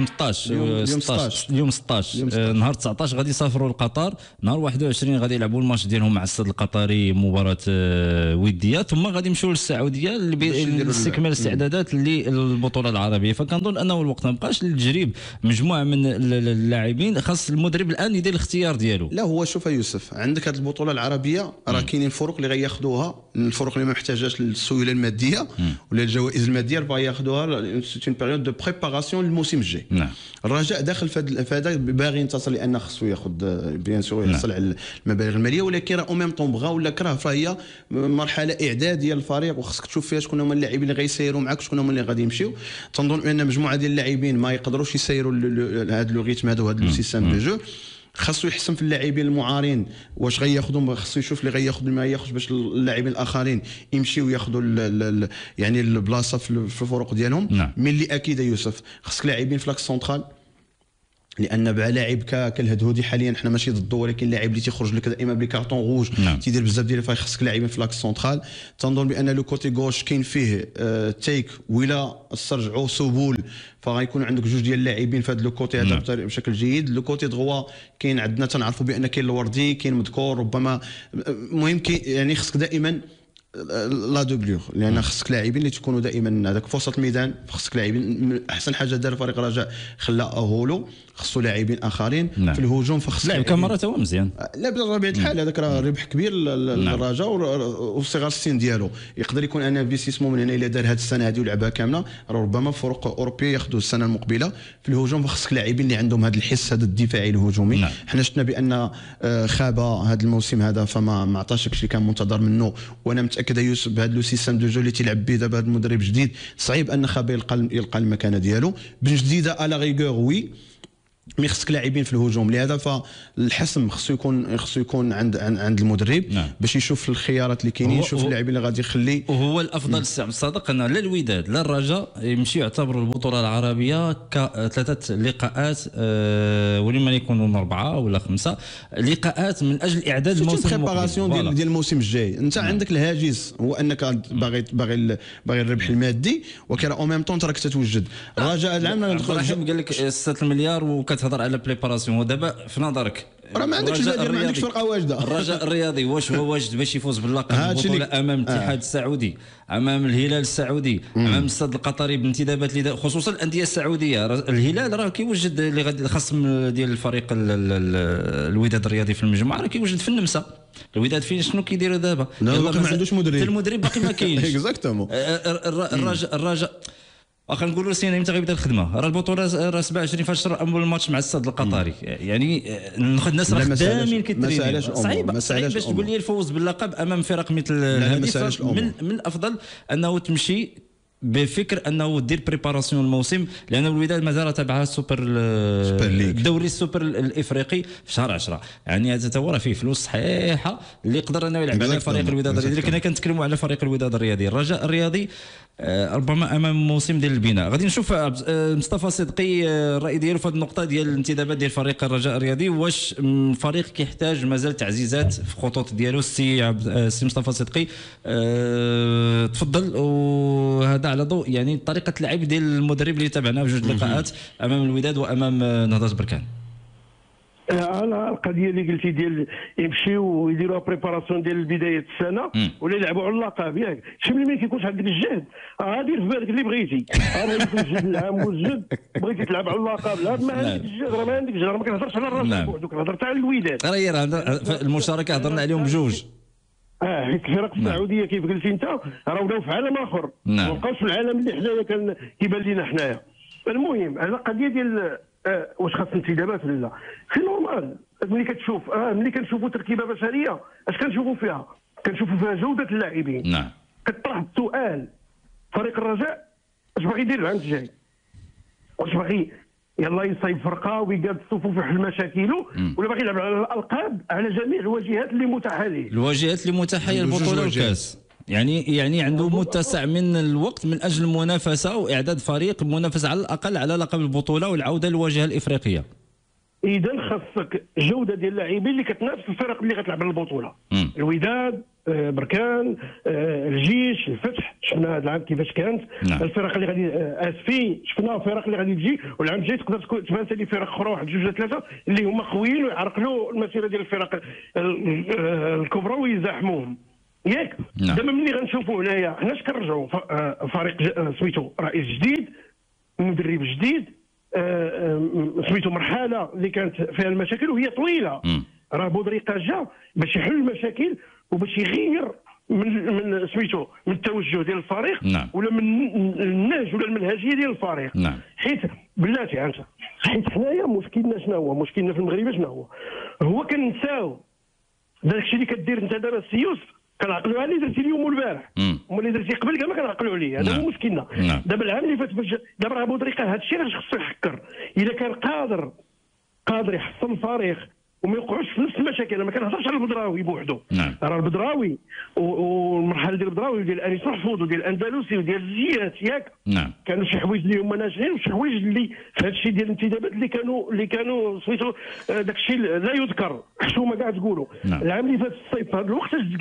15 اليوم 16 نهار 19 غادي يسافروا لقطر، نهار 21 غادي يلعبوا الماتش ديالهم مع السد القطري مباراه وديه، ثم غادي يمشيو للسعوديه لاستكمال الاستعدادات للبطوله العربيه. فكنظن انه الوقت ما بقاش للتجريب مجموعه من اللاعبين. خاص المدرب الان يدير الاختيار ديالو. لا هو شوف يوسف، عندك هذه البطوله العربيه راه كاينين فرق اللي غياخذوها، الفرق اللي ما محتاجاش للسيوله الماديه ولا الجوائز الماديه باغي ياخذوها سيت اون بيريود دو بريباراسيون للموسم الجاي. الرجاء داخل في هذا باغي ينتصر، لان خصو ياخذ بيان سور يحصل على المبالغ الماليه، ولكن راه او ميم طون بغا ولا كره فهي مرحله اعداديه للفريق، وخصك تشوف فيها شكون هما اللاعبين اللي غيسيروا معك، شكون هما اللي غادي يمشيو. تنظن ان مجموعه ديال اللاعبين ما يقدروش يسيروا هذا لو ريتم هذا وهذا لو سيستم دو جو. خاصو يحسن في اللاعبين المعارين، واش غياخذهم، خاصو يشوف اللي غياخذ ما ياخذ باش اللاعبين الاخرين يمشيو ياخذوا يعني البلاصه في الفرق ديالهم. من اللي اكيد يوسف خصك لاعبين في لاكس سونترال، لان بع لاعب كالهدهودي حاليا حنا ماشي ضده، ولكن لاعب اللي تيخرج لك دائما بلي كارطون روج تيدير بزاف ديال الفاي، خصك لاعبين في لاكس سونترال. تنظن بان لو كوتي غوش كاين فيه تيك ولا استرجعوا سبول، فغيكون عندك جوج ديال اللاعبين في هذا لو كوتي هذا بشكل جيد. لو كوتي دغوا كاين عندنا تنعرفوا بان كاين الوردي، كاين مذكور، ربما المهم يعني خصك دائما لا دوبلور، لان خصك لاعبين اللي تكونوا دائما هذاك في وسط الميدان. خصك لاعبين، احسن حاجه دار فريق الرجاء خلى هولو، خصو لاعبين اخرين في الهجوم، فخص لاعب كاميرا هو مزيان. لا بطبيعه الحال هذاك راه ربح كبير للرجاء وصغار السن ديالو، يقدر يكون انا انفستيسمون من هنا الا دار هذه السنه هذه ولعبها كامله، راه ربما فرق اوروبيه ياخذوا السنه المقبله في الهجوم. فخصك لاعبين اللي عندهم هذا الحس هذا الدفاعي الهجومي. حنا شفنا بان خاب هذا الموسم هذا، فما عطاش داكشي اللي كان منتظر منه. وانا متاكد يوسف بهذا لو سيستم دو جو اللي تيلعب به دابا هذا المدرب جديد، صعيب ان خاب يلقى المكانه ديالو. بن جديده على غيغور وي، مي خصك لاعبين في الهجوم. لهذا فالحسم خصو يكون عند المدرب باش يشوف الخيارات اللي كاينين، يشوف اللاعبين اللي غادي يخلي. وهو الافضل السي عبد الصادق ان لا الوداد لا الرجاء يمشيو يعتبروا البطوله العربيه كثلاثه لقاءات، ولما يكونوا 4 ولا 5 لقاءات من اجل اعداد الموسم بريباراسيون ديال الموسم الجاي. انت عندك الهاجس هو انك باغي الربح المادي، ولكن او ميم طون راك تتوجد. الرجاء العام قال لك 6 مليار وكتهضر على بريباراسيون، ودابا في نظرك راه ما عندكش ما عندكش فرقه واجده. الرجاء الرياضي واش هو واجد باش يفوز باللقب البطوله امام الاتحاد السعودي، امام الهلال السعودي، امام السد القطري بانتدابات خصوصا الانديه السعوديه؟ الهلال راه كيوجد اللي غادي الخصم ديال الفريق الوداد الرياضي في المجموعه، راه كيوجد في النمسا. الوداد فين شنو كيديروا دابا؟ باقي ما عندوش مدرب، المدرب باقي ما كاينش. اكزاكتومون. الرجاء واخا نقولوا سينا امتى غيبدا الخدمه؟ راه البطوله راه 27 فاش اول الماتش مع السد القطري، يعني الناس راه خدامين كيترينيو. صعيب باش تقول لي الفوز باللقب امام فرق مثل هذه. من الافضل انه تمشي بفكر انه دير بريباراسيون الموسم، لان الوداد مازال تابعها السوبر الدوري السوبر الافريقي في شهر 10، يعني هذا هو راه فيه فلوس صحيحه اللي يقدر انه يلعب على فريق الوداد الرياضي. كنا كنتكلموا على فريق الوداد الرياضي. الرجاء الرياضي ربما امام موسم ديال البناء. غادي نشوف مصطفى صدقي الراي ديالو في هذه النقطه ديال الانتدابات ديال فريق الرجاء الرياضي. واش الفريق كيحتاج مازال تعزيزات في الخطوط ديالو؟ السي مصطفى صدقي تفضل. وهذا على ضوء يعني طريقه اللعب ديال المدرب اللي تابعناه في جوج لقاءات امام الوداد وامام نهضه بركان. على القضيه اللي قلتي ديال يمشيو ويديروها بريباراسيون ديال بدايه السنه ولا يلعبوا على اللقب ياك، شي ملي ما كيكونش عندك الجهد غادي في بالك اللي بغيتي. بغيتي الجهد العام والجهد، بغيتي تلعب على اللقب، لا ما عندكش الجهد، راه ما عندكش الجهد. ما كنهضرش على الرجاء بوحدك، كنهضر حتى على الوداد. راه المشاركه هضرنا عليهم بجوج. حيت الفرق السعوديه كيف قلتي انت راه ولاو في عالم اخر، ما بقاوش في العالم اللي حنايا كان كيبان لنا حنايا. المهم على القضيه ديال واش خاص انتدابات ولا لا، في نورمال. ملي كتشوف ملي كنشوفوا تركيبه بشريه اش كنشوفوا فيها؟ كنشوفوا فيها جوده اللاعبين. كطرح السؤال فريق الرجاء اش باغي يدير العام الجاي؟ واش باغي يلا يصايب فرقه ويقاد الصفوف ويحل مشاكله، ولا باغي يلعب على الالقاب على جميع الواجهات اللي متاحه ليه. الواجهات اللي متاحه هي البطوله والكاس. يعني عنده متسع من الوقت من اجل المنافسه واعداد فريق منافس على الاقل على لقب البطوله والعوده للواجهه الافريقيه. اذا خاصك جوده ديال اللاعبين اللي كتنافس الفرق اللي غتلعب على البطوله. الوداد، بركان، الجيش، الفتح، شفنا هذا العام كيفاش كانت. نعم. الفرق اللي غادي اسفي شفنا فرق اللي غادي تجي، والعام الجاي تقدر تبان ثاني فرق اخرى واحد جوج ثلاثه اللي هما قويين ويعرقلوا المسيره ديال الفرق الكبرى ويزاحموهم. ياك نعم. دابا ملي غنشوفوا هنايا حناش كنرجعوا فريق سميتو رئيس جديد، مدرب جديد، سميتو مرحله اللي كانت فيها المشاكل وهي طويله. راه بودريقه جا باش يحل المشاكل وباش يغير من سميتو من التوجه ديال الفريق. نعم. ولا من النهج ولا المنهجيه ديال الفريق. نعم. حيت بلاتي انت حيت حنايا مشكلنا شنو هو؟ مشكلنا في المغرب شنو هو كنساو داك الشيء اللي كدير انت دابا السيوس كنعقلوا عليه اللي درتي اليوم والبارح، هما اللي درتي قبل كاع ما كنعقلوا عليه. هذا هو مشكلنا. دابا العام اللي فات دابا راه بودريقه هذا الشيء راه خصو يحكر اذا كان قادر يحصل الفريق وما يوقعوش في نفس المشاكل. انا ما كنهضرش على البدراوي بوحده. راه البدراوي والمرحله ديال البدراوي وديال انيس محفوظ وديال الاندلسي وديال الزيات ياك. نعم. كانوا شي حوايج اللي هما ناجحين وشي حوايج اللي في هذا الشيء ديال الانتدابات اللي كانوا سميتو داك الشيء لا يذكر حشومه كاع تقولوا. العام اللي فات الصيف في هذا الوقت اش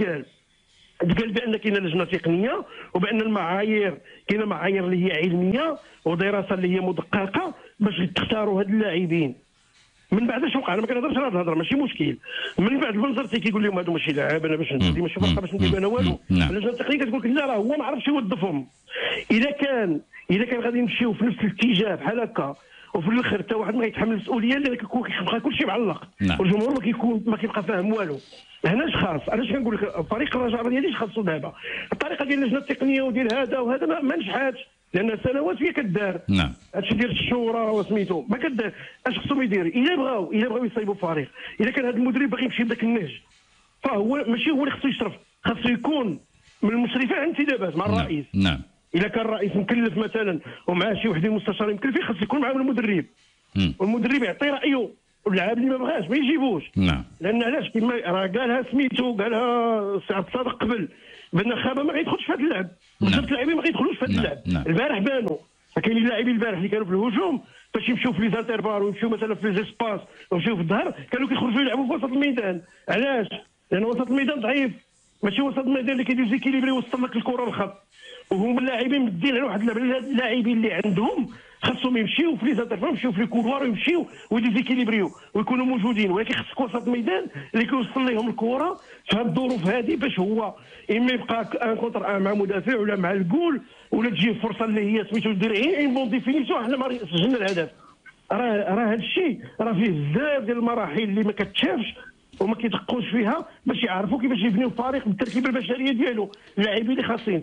تقال بان كاينه لجنه تقنيه وبان المعايير كاينه معايير اللي هي علميه ودراسه اللي هي مدققه باش تختاروا هاد اللاعبين. من بعد اش وقع؟ انا ما كنهضرش على هاد الهضره ماشي مشكل. من بعد بنظرتي كيقول لهم هادو ماشي لاعب انا باش ندير ماشي فرقه باش ندير انا والو. اللجنه التقنيه كتقول لك لا راه هو ما عرفش يوظفهم. اذا كان غادي نمشيو في نفس الاتجاه بحال هكا وفي الاخر حتى واحد ما يتحمل المسؤوليه لان كيبقى كلشي معلق. والجمهور ما كيبقى فاهم والو. هنا اش خاص؟ انا اش كنقول لك فريق الرجاء ديالي اش خاصو دابا؟ الطريقه ديال اللجنه التقنيه وديال هذا وهذا ما نجحاتش لان سنوات هي كدار. نعم. هادشي ديال الشورى وسميتو ما كدار. اش خصهم يدير؟ الا بغاو يصايبوا فريق، اذا كان هذا المدرب باغي يمشي بداك النهج فهو ماشي هو اللي خصو يشرف، خصو يكون من المشرفين على الانتدابات مع الرئيس. نعم. اذا كان الرئيس مكلف مثلا ومعاه شي وحدين مستشارين مكلفين خصو يكون معاه المدرب. والمدرب يعطي رايه واللاعب اللي ما بغاش ما يجيبوش. نعم. لان علاش كما راه قالها سميتو قالها سي عبد الصادق قبل بان خابه ما غيدخلش في هذا اللعب. بزاف اللاعبين ما غيدخلوش في هذا اللعب. البارح بانوا فكاينين اللاعبين البارح اللي كانوا في الهجوم باش يمشيو في لي زانترفال ويمشيو مثلا في لي اسباس ويمشيو في الظهر كانوا كيخرجوا يلعبوا في وسط الميدان. علاش؟ لان وسط الميدان ضعيف ماشي وسط الميدان اللي كيدير زيكيليبري ويوصل لك الكره للخط. وهما اللاعبين مدين على واحد اللاعبين اللي عندهم خاصهم يمشيو في لي زانترفال ويمشيو في لي كولوار ويمشيو ويديزيكيليبريو ويكونوا موجودين. ولكن خصك وسط الميدان اللي كيوصل لهم الكره في هذه الظروف هذه باش هو اما يبقى ان كونتر ان مع مدافع ولا مع الجول ولا تجي فرصه اللي هي سميتو دير اون بون ديفينيسيون حنا ما سجلنا الهدف. راه هذا الشيء راه فيه بزاف ديال المراحل اللي ما كتشافش وما كيدقوش فيها باش يعرفوا كيفاش يبنيو الفريق بالتركيبه البشريه ديالو. اللاعبين اللي خاصين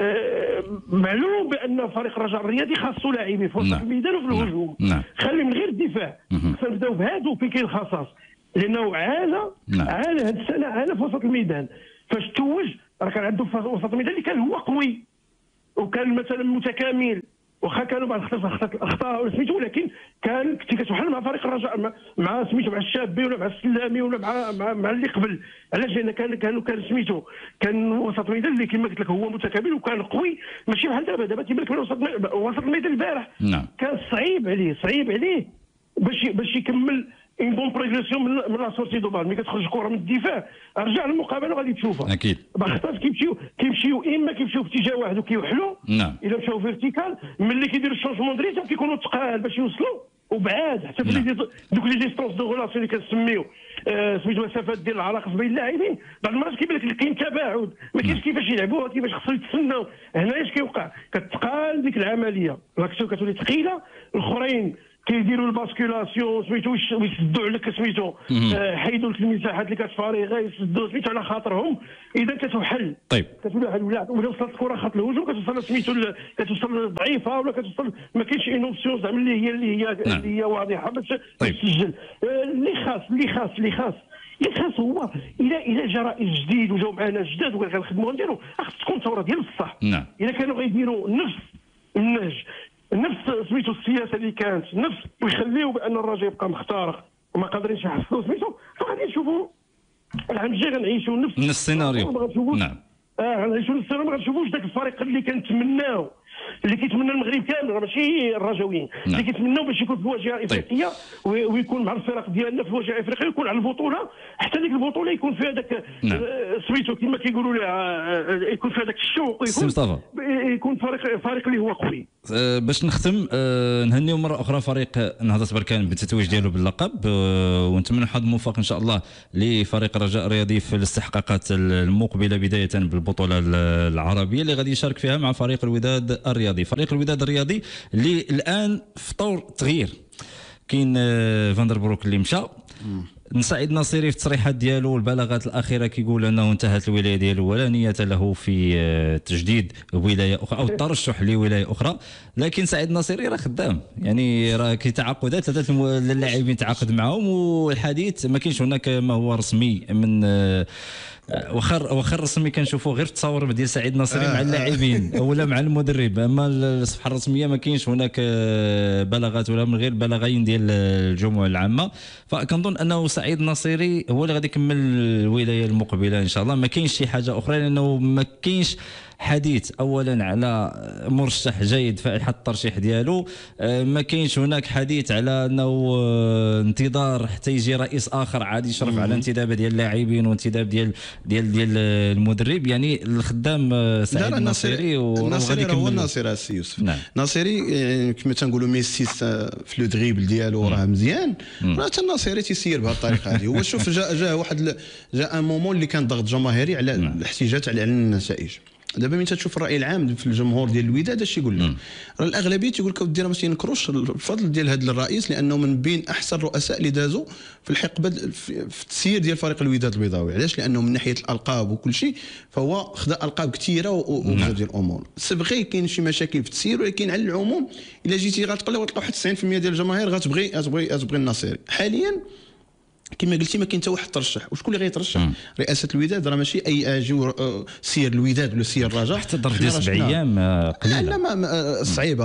معلوم بان فريق الرجاء الرياضي خاصو لاعبين في وسط الميدان وفي الهجوم. خلي من غير الدفاع خصنا نبداو بهادو فين كاين الخصاص لانه عانى هاد السنه عانى في وسط الميدان. فاش توج راه كان عنده في وسط الميدان اللي كان هو قوي وكان مثلا متكامل واخا كانوا بعض الاخطاء ولا سميتو ولكن كان كنتي كتوحل مع فريق الرجاء مع سميتو مع الشابي ولا مع السلامي ولا مع اللي قبل. علاش؟ لان كان سميتو كان وسط الميدان اللي كما قلت لك هو متكامل وكان قوي ماشي بحال دابا تيبان لك وسط الميدان البارح كان صعيب عليه باش يكمل اون بون بريغريسيون من لا سورتي دو بال. ملي كتخرج الكره من الدفاع رجع للمقابله غادي تشوفها اكيد. باختار كيمشيو اما كيمشيو في اتجاه واحد وكيوحلوا. الا مشاو فيرتيكال ملي كيديروا الشونجمون دريتهم كيكونوا ثقال باش يوصلوا وبعاد حتى في دوك لي ديستونس دو ريلاسيون اللي كنسميو سميتو مسافات ديال العلاقه بين اللاعبين. بعض المرات كيبان لك كاين تباعد ما كاينش كيفاش يلعبوها كيفاش خصو يتسناو. هنا اش كيوقع؟ كتقال ديك العمليه كتولي ثقيله. الاخرين كيديروا الباسكولاسيون سميتو ويسدوا عليك سميتو حيدوا لك المساحات اللي كانت فارغه يسدوا سميتو على خاطرهم. اذا كتوحل طيب كتولي ولا وصلت الكره خط الهجوم كتوصل سميتو كتوصل ضعيفه ولا كتوصل ما كاينش اون اوبسيون زعما اللي هي واضحه باش تسجل. اللي خاص هو الا جا رئيس جديد وجاو معنا جداد وقال غنخدموا نديروا خاص تكون ثوره ديال الصح. اذا كانوا غيديروا نفس النهج نفس سميتو السياسه اللي كانت نفس، ويخليو بان الرجاء يبقى مختارق وما قادرينش يحصلوا سميتو، فغادي نشوفوا العام الجاي غنعيشوا نفس السيناريو. نعم غنعيشوا نفس السيناريو، ما غنشوفوش ذاك الفريق اللي كنتمناو، اللي كيتمنى المغرب كامل ماشي الرجاويين، اللي كيتمناو باش يكون في الواجهه الافريقيه ويكون مع الفرق ديالنا في الواجهه الافريقيه ويكون على البطوله، حتى ديك البطوله يكون فيها ذاك سميتو كما كيقولوا لها، يكون فيها ذاك الشوق، يكون فريق اللي هو قوي. باش نختم نهنيو مره اخرى فريق نهضه بركان بالتتويج ديالو باللقب، ونتمنى حظ موفق ان شاء الله لفريق الرجاء الرياضي في الاستحقاقات المقبله، بدايه بالبطوله العربيه اللي غادي يشارك فيها مع فريق الوداد الرياضي. فريق الوداد الرياضي اللي الان في طور تغيير، كاين فاندربروك اللي مشى، سعيد ناصري في التصريحات ديالو والبلاغات الاخيره كيقول انه انتهت الولايه ديالو ولا نيه له في تجديد ولايه اخرى او الترشح لولايه اخرى، لكن سعيد ناصري راه خدام، يعني راه كاين تعاقدات، ثلاثه اللاعبين تعاقد معهم والحديث ما كاينش هناك ما هو رسمي من واخا الرسمي كنشوفوا غير في التصاور ديال سعيد ناصري مع اللاعبين ولا مع المدرب، اما الصفحه الرسميه ما كاينش هناك بلاغات ولا من غير بلاغين ديال الجموع العامه. فكنظن انه سعيد ناصري هو اللي غادي يكمل الولايه المقبله ان شاء الله، ما كاينش شي حاجه اخرى، لانه ما كاينش حديث اولا على مرشح جيد في حد الترشيح ديالو، ما كاينش هناك حديث على انه انتظار حتى يجي رئيس اخر عاد يشرف على انتداب ديال اللاعبين وانتداب ديال المدرب، يعني الخدام سعيد الناصري الناصري هو الناصري السي يوسف. نعم. ناصري كما تنقولوا ميسي في لو دريبل ديالو راه مزيان، راه حتى الناصري تيسير بهذه الطريقه هذه. هو شوف جاء ان مومون اللي كان ضغط جماهيري على الاحتجاجات على النتائج. دابا من تشوف الراي العام في الجمهور ديال الوداد اش يقول لك؟ راه الاغلبيه تيقول لك ودي راه ما تينكروش الفضل ديال هذا الرئيس، لانه من بين احسن الرؤساء اللي دازوا في الحقبه في التسيير ديال فريق الوداد البيضاوي. علاش؟ لانه من ناحيه الالقاب وكل شيء فهو خدا القاب كثيره وبزاف ديال الامور. سبغي كاين شي مشاكل في التسيير، ولكن على العموم الا جيتي غتقلب غتلقى واحد 90% ديال الجماهير غتبغي الناصري. حاليا كما قلتي ما كاين حتى واحد ترشح، وشكون اللي غيترشح؟ رئاسه الوداد راه ماشي اي اجي سير الوداد ولا سير الرجاء حتى ظرف ديال 7 ايام قليله. لا ما صعيبه.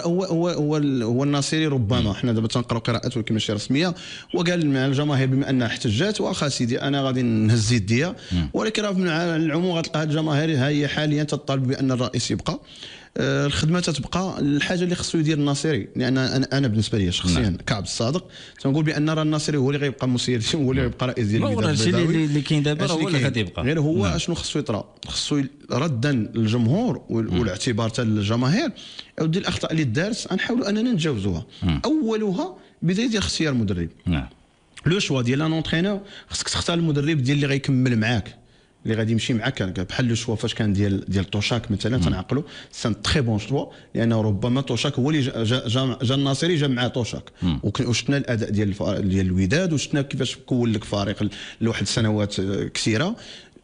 هو الناصري ربما حنا دابا تنقراو قراءات ولكن ماشي رسميه، وقال مع الجماهير بما انها احتجات واخا سيدي انا غادي نهز يديا، ولكن راه من العموم غتلقى هذه الجماهير هي حاليا تطالب بان الرئيس يبقى، الخدمه تتبقى. الحاجه اللي خصو يدير الناصري، لان انا بالنسبه لي شخصيا كعب الصادق تنقول بان راه الناصري هو اللي غيبقى مسير، هو اللي غيبقى رئيس ديال الوداد البيضاوي. اللي كاين دابا هو اللي غادي يبقى، غير هو اشنو خصو يطرا؟ خصو ردا للجمهور والاعتبار تاع الجماهير. اودي الاخطاء اللي دارت نحاولوا اننا نتجاوزوها. اولها بدايه ديال اختيار المدرب. لو شوا ديال ان اونترينور خصك تختار المدرب ديال اللي غيكمل معاك، اللي غادي يمشي معاك. بحال لو شوا فاش كان ديال توشاك مثلا تنعقلوا سان تري بون شوا، لانه ربما توشاك هو اللي جا الناصري جا مع توشاك، وشفنا الاداء ديال الوداد، وشفنا كيفاش كون لك فريق لواحد السنوات كثيره.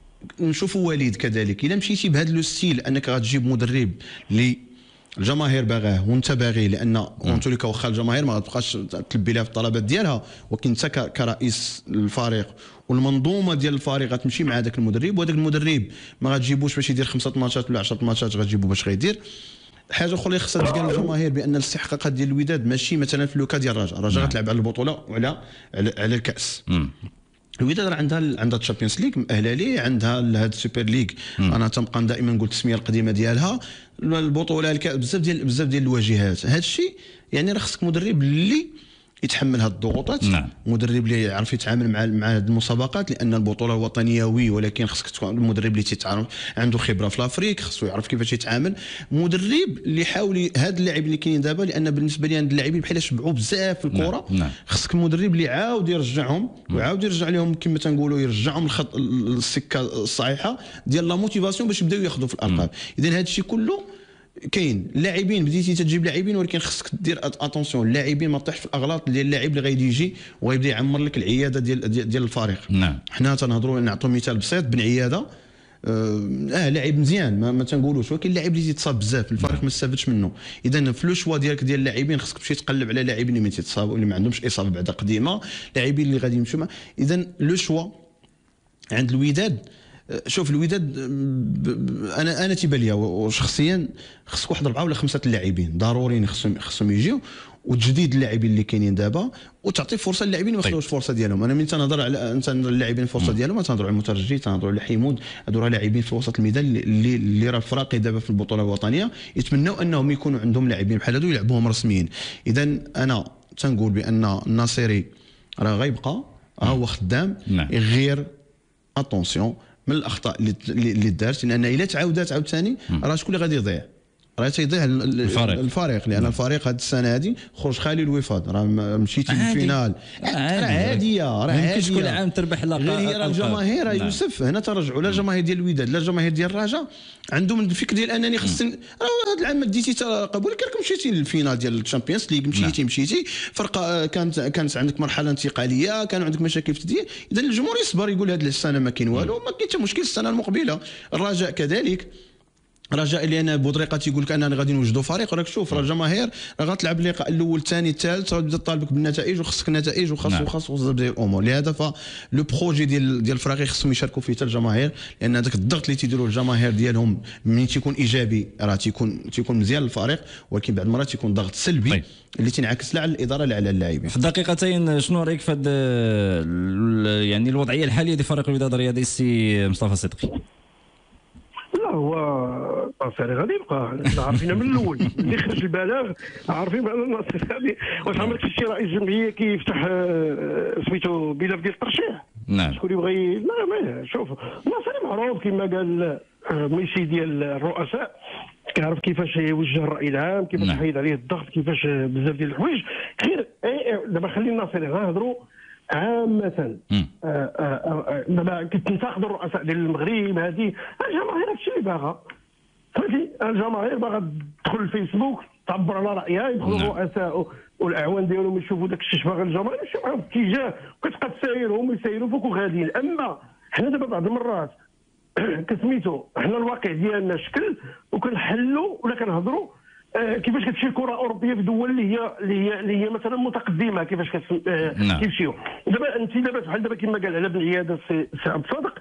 نشوفوا وليد كذلك، الا مشيتي بهذا لو ستيل انك غتجيب مدرب اللي الجماهير باغاه وانت باغي، لان اون توليكا واخا الجماهير ما غتبقاش تلبي لها في الطلبات ديالها، ولكن انت كرئيس الفريق والمنظومه ديال الفريق غتمشي مع هذاك المدرب، وهذاك المدرب ما غتجيبوش باش يدير 5 ماتشات ولا 10 ماتشات، غتجيبو باش غيدير. حاجه اخرى اللي خصها تقال للجماهير بان الاستحقاقات ديال الوداد ماشي مثلا في لوكا ديال الرجاء غتلعب على البطوله وعلى على الكاس. الوداد راه عندها الشامبيونز ليغ مأهله ليه، عندها هذا السوبر ليغ. انا تنبقى دائما نقول التسميه القديمه ديالها البطوله بزاف ديال الواجهات. هذا الشيء يعني راه خصك مدرب اللي يتحمل هذه الضغوطات. مدرب اللي يعرف يتعامل مع هذه المسابقات، لان البطوله الوطنيه ولكن خصك تكون المدرب اللي تيتعرف عنده خبره في الافريق، خصو يعرف كيفاش يتعامل. مدرب اللي يحاول هاد اللاعبين اللي كاينين دابا، لان بالنسبه لي هاد اللاعبين بحال شبعوا بزاف في الكره. خصك المدرب اللي عاود يرجعهم وعاود يرجع لهم كما تنقولوا يرجعهم السكه الصحيحه ديال لا موتيفاسيون باش يبداو ياخذوا في الالقاب. اذا هذا الشيء كله كاين. لاعبين بديتي تجيب لاعبين، ولكن خصك دير اتونسيون اللاعبين ما تطيحش في الاغلاط ديال اللاعب اللي غادي يجي ويبدا يعمر لك العياده ديال الفريق. حنا تنهضروا نعطوا مثال بسيط بن عياده، لاعب مزيان ما تنقولوش، ولكن اللاعب اللي تيتصاب بزاف الفريق ما استفادش منه. اذا في لو شوا ديالك ديال اللاعبين خصك تمشي تقلب على لاعبين اللي ما تيتصابوا، اللي ما عندهمش اصابه بعدا قديمه، لاعبين اللي غادي يمشوا. اذا لو شوا عند الوداد شوف الوداد انا تيبان ليا وشخصيا خصك واحد 4 ولا 5 اللاعبين ضروريين خصهم يجيو، وتجديد اللاعبين اللي كاينين دابا، وتعطي فرصه للاعبين ما ياخذوش الفرصه ديالهم. انا من تنهضر على اللاعبين الفرصه ديالهم، ما تنهضروا على المترجي، تنهضروا على حيمود، هادو راه لاعبين في وسط الميدان اللي راه الفراقي دابا في البطوله الوطنيه يتمنوا انهم يكونوا عندهم لاعبين بحال هادو يلعبوهم رسميين. اذا انا تنقول بان الناصري راه غيبقى هو خدام غير اتونسيون من الاخطاء اللي دارت، لان الا تعاودات عاوتاني راه شكون اللي غادي يضيع؟ راه تيضيع الفريق، لان الفريق هذه السنه هذه خرج خالي الوفاد، راه مشيتي للفينال، راه عاديه، راه يمكنش كل عام تربح لقب. غير هي الجماهير يوسف هنا ترجعوا لا الجماهير ديال الوداد لا الجماهير ديال الرجاء عندهم الفكر ديال انني خصني، راه هذا العام ما ديتي قبول راك مشيتي للفينال ديال الشامبيونز ليغ، مشيتي فرقه كانت عندك مرحله انتقاليه، كانوا عندك مشاكل في التدوير، اذا الجمهور يصبر يقول هذه السنه ما كاين والو، ما كاين حتى مشكل السنه المقبله. الرجاء كذلك، رجاء اللي انا بودريقه تيقول لك اننا غادي نوجدوا فريق، راك شوف راه الجماهير راه غتلعب اللقاء الاول الثاني الثالث غتبدا تطالبك بالنتائج، وخصك النتائج وخاص بزاف ديال الامور. لهذا فلو بروجي ديال الفريق خصهم يشاركوا فيه حتى الجماهير، لان هذاك الضغط اللي تيديروا الجماهير ديالهم من تيكون ايجابي راه تيكون مزيان للفريق، ولكن بعض المرات تيكون ضغط سلبي اللي تنعكس لا على الاداره لا على اللاعبين. في دقيقتين شنو رايك في يعني الوضعيه الحاليه ديال فريق الوداد الرياضي السي مصطفى صدقي؟ لا هو الناصري غادي يبقى، حنا عارفين من الاول اللي خرج البلاغ عارفين بان الناصري غادي. واش عمرك شفتي رئيس جمعيه كيفتح سميتو ملف ديال الترشيح؟ نعم. شكون يبغي؟ لا شوف الناصري معروف كما قال ميسي ديال الرؤساء، كيعرف كيفاش يوجه الراي العام، كيفاش يحيد عليه الضغط، كيفاش بزاف ديال الحوايج. خير دابا خلي الناصري غنهضروا عامة. دابا كتنتقدوا الرؤساء ديال المغرب، هذه الجماهير هادشي اللي باغا، فهمتي؟ الجماهير باغا تدخل الفيسبوك تعبر على رايها، يدخلوا الرؤساء والاعوان ديالهم يشوفوا داك الشيء باغي الجماهير، يمشيو معاهم في اتجاه وكتبقى تسايرهم ويسايروا فوق وغاديين. اما حنا دابا بعض المرات كسميتو حنا الواقع ديالنا شكل وكنحلوا ولا كنهضروا كيفاش كتمشي الكره الاوروبيه في دول اللي هي مثلا متقدمه، كيفاش كيمشيو. دابا انت بحال دابا كما قال على بن عياده السي عبد الصادق،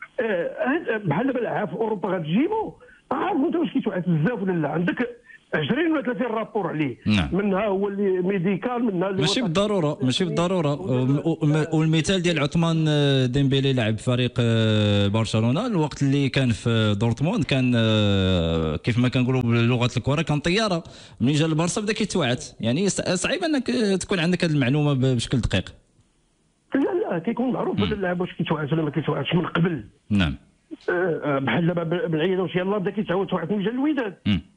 بحال دابا العاب في اوروبا غتجيبو، عارف انت واش كيتوعد بزاف ولا لا؟ عندك 20 ولا 30 رابور عليه. منها هو اللي ميديكال، منها اللي ماشي بالضروره والمثال ديال عثمان ديمبيلي لاعب فريق برشلونه الوقت اللي كان في دورتموند كان كيف ما كنقولوا بلغه الكره كان طياره، ملي جا للبارسا بدا كيتوعد. يعني صعيب انك تكون عندك هذه المعلومه بشكل دقيق. لا كيكون معروف هذا اللاعب واش كيتوعد ولا ما كيتوعدش من قبل. نعم. بحال دابا بالعياده واش يلاه بدا كيتوعد من جا الوداد.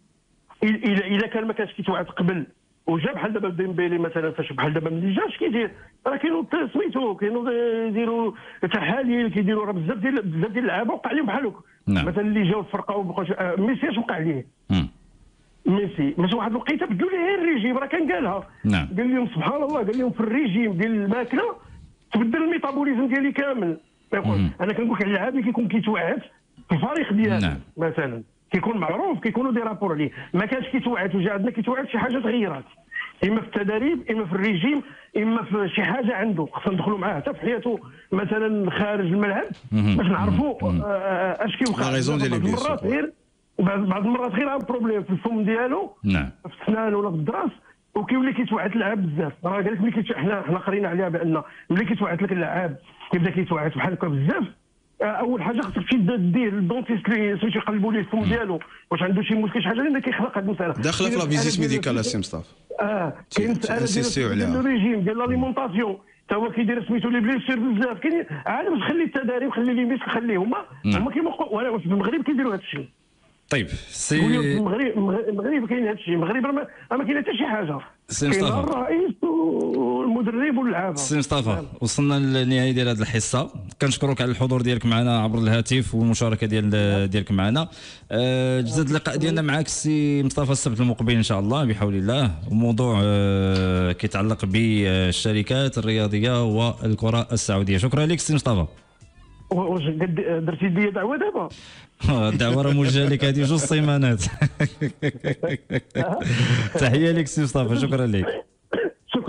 الا كان ما كانش كيتوعد قبل وجا بحال دابا ديمبيلي مثلا، فاش بحال دابا ملي جا اش كيدير؟ راه كاينوا سميتو كاينوا يديروا تحاليل، كيديروا راه بزاف ديال اللعابه وقع عليهم بحال هكا. مثلا اللي جاوا الفرقه وبقاوش ميسي اش وقع عليه؟ ميسي باش واحد الوقيته بدلوا ليه الريجيم، راه كان قالها. قال لهم سبحان الله، قال لهم في الريجيم ديال الماكله تبدل الميتابوليزم ديالي كامل. انا كنقول لك اللعاب اللي كيكون كيتوعد في الفريق ديالو مثلا كيكون معروف، كيكونوا دي رابور عليه. ما كانش كيتوعد وجا عندنا كيتوعد، شي حاجه تغيرات، اما في التدريب اما في الريجيم اما في شي حاجه عنده خصنا ندخلوا معاه حتى في حياته مثلا خارج الملعب باش نعرفوا اش كيوقع. بعض المرات غير غير بروبليم في الفم ديالو، في السنان ولا في الدراس، وكيولي كيتوعد اللعاب بزاف. راه قال لك ملي حنا قرينا عليها بان ملي كيتوعد لك اللعاب كيبدا كيتوعد بحال هكا بزاف. اول حاجه خصك تمشي دير الدونتيست اللي سميتو يقلبوا ليه الفم ديالو واش عنده شي مشكل، شي حاجه اللي كيخلق هذه المساله داخله في لا فيزيت ميديكال السي مصطفى. كاين مساله ديال الريجيم ديال لاليمونطاسيون حتى هو كيدير سميتو لي بليسير بزاف. كاين عاد باش خلي التدريب خلي لي ميس خليه هما كيما ولا في المغرب كيديروا هذا الشيء. طيب سي المغرب كاين هذا الشيء، المغرب ما كاين حتى شي حاجه. سي مصطفى الرئيس والمدرب واللعابه. سي مصطفى وصلنا للنهايه ديال هذه الحصه، كنشكرك على الحضور ديالك معنا عبر الهاتف والمشاركه ديالك معنا. جدد اللقاء ديالنا معك سي مصطفى السبت المقبل ان شاء الله بحول الله، وموضوع كيتعلق بالشركات الرياضيه والكره السعوديه. شكرا لك سي مصطفى. واش درتي لي دعوه دابا؟ الدعوه راه موجهه لك هذه 2 سيمانات. تحيه لك سي مصطفى، شكرا لك. شكرا.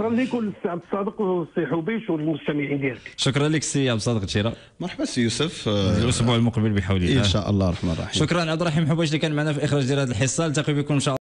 شكرا لكم السي عبد الصادق والسي حبيش والمستمعين ديالك. شكرا لك سي عبد الصادق تشيرا. مرحبا سي يوسف. الاسبوع المقبل بحول الله ان شاء الله الرحمن الرحيم. شكرا عبد الرحيم حبيش اللي كان معنا في اخراج ديال هذه الحصه. نلتقي بكم ان شاء الله.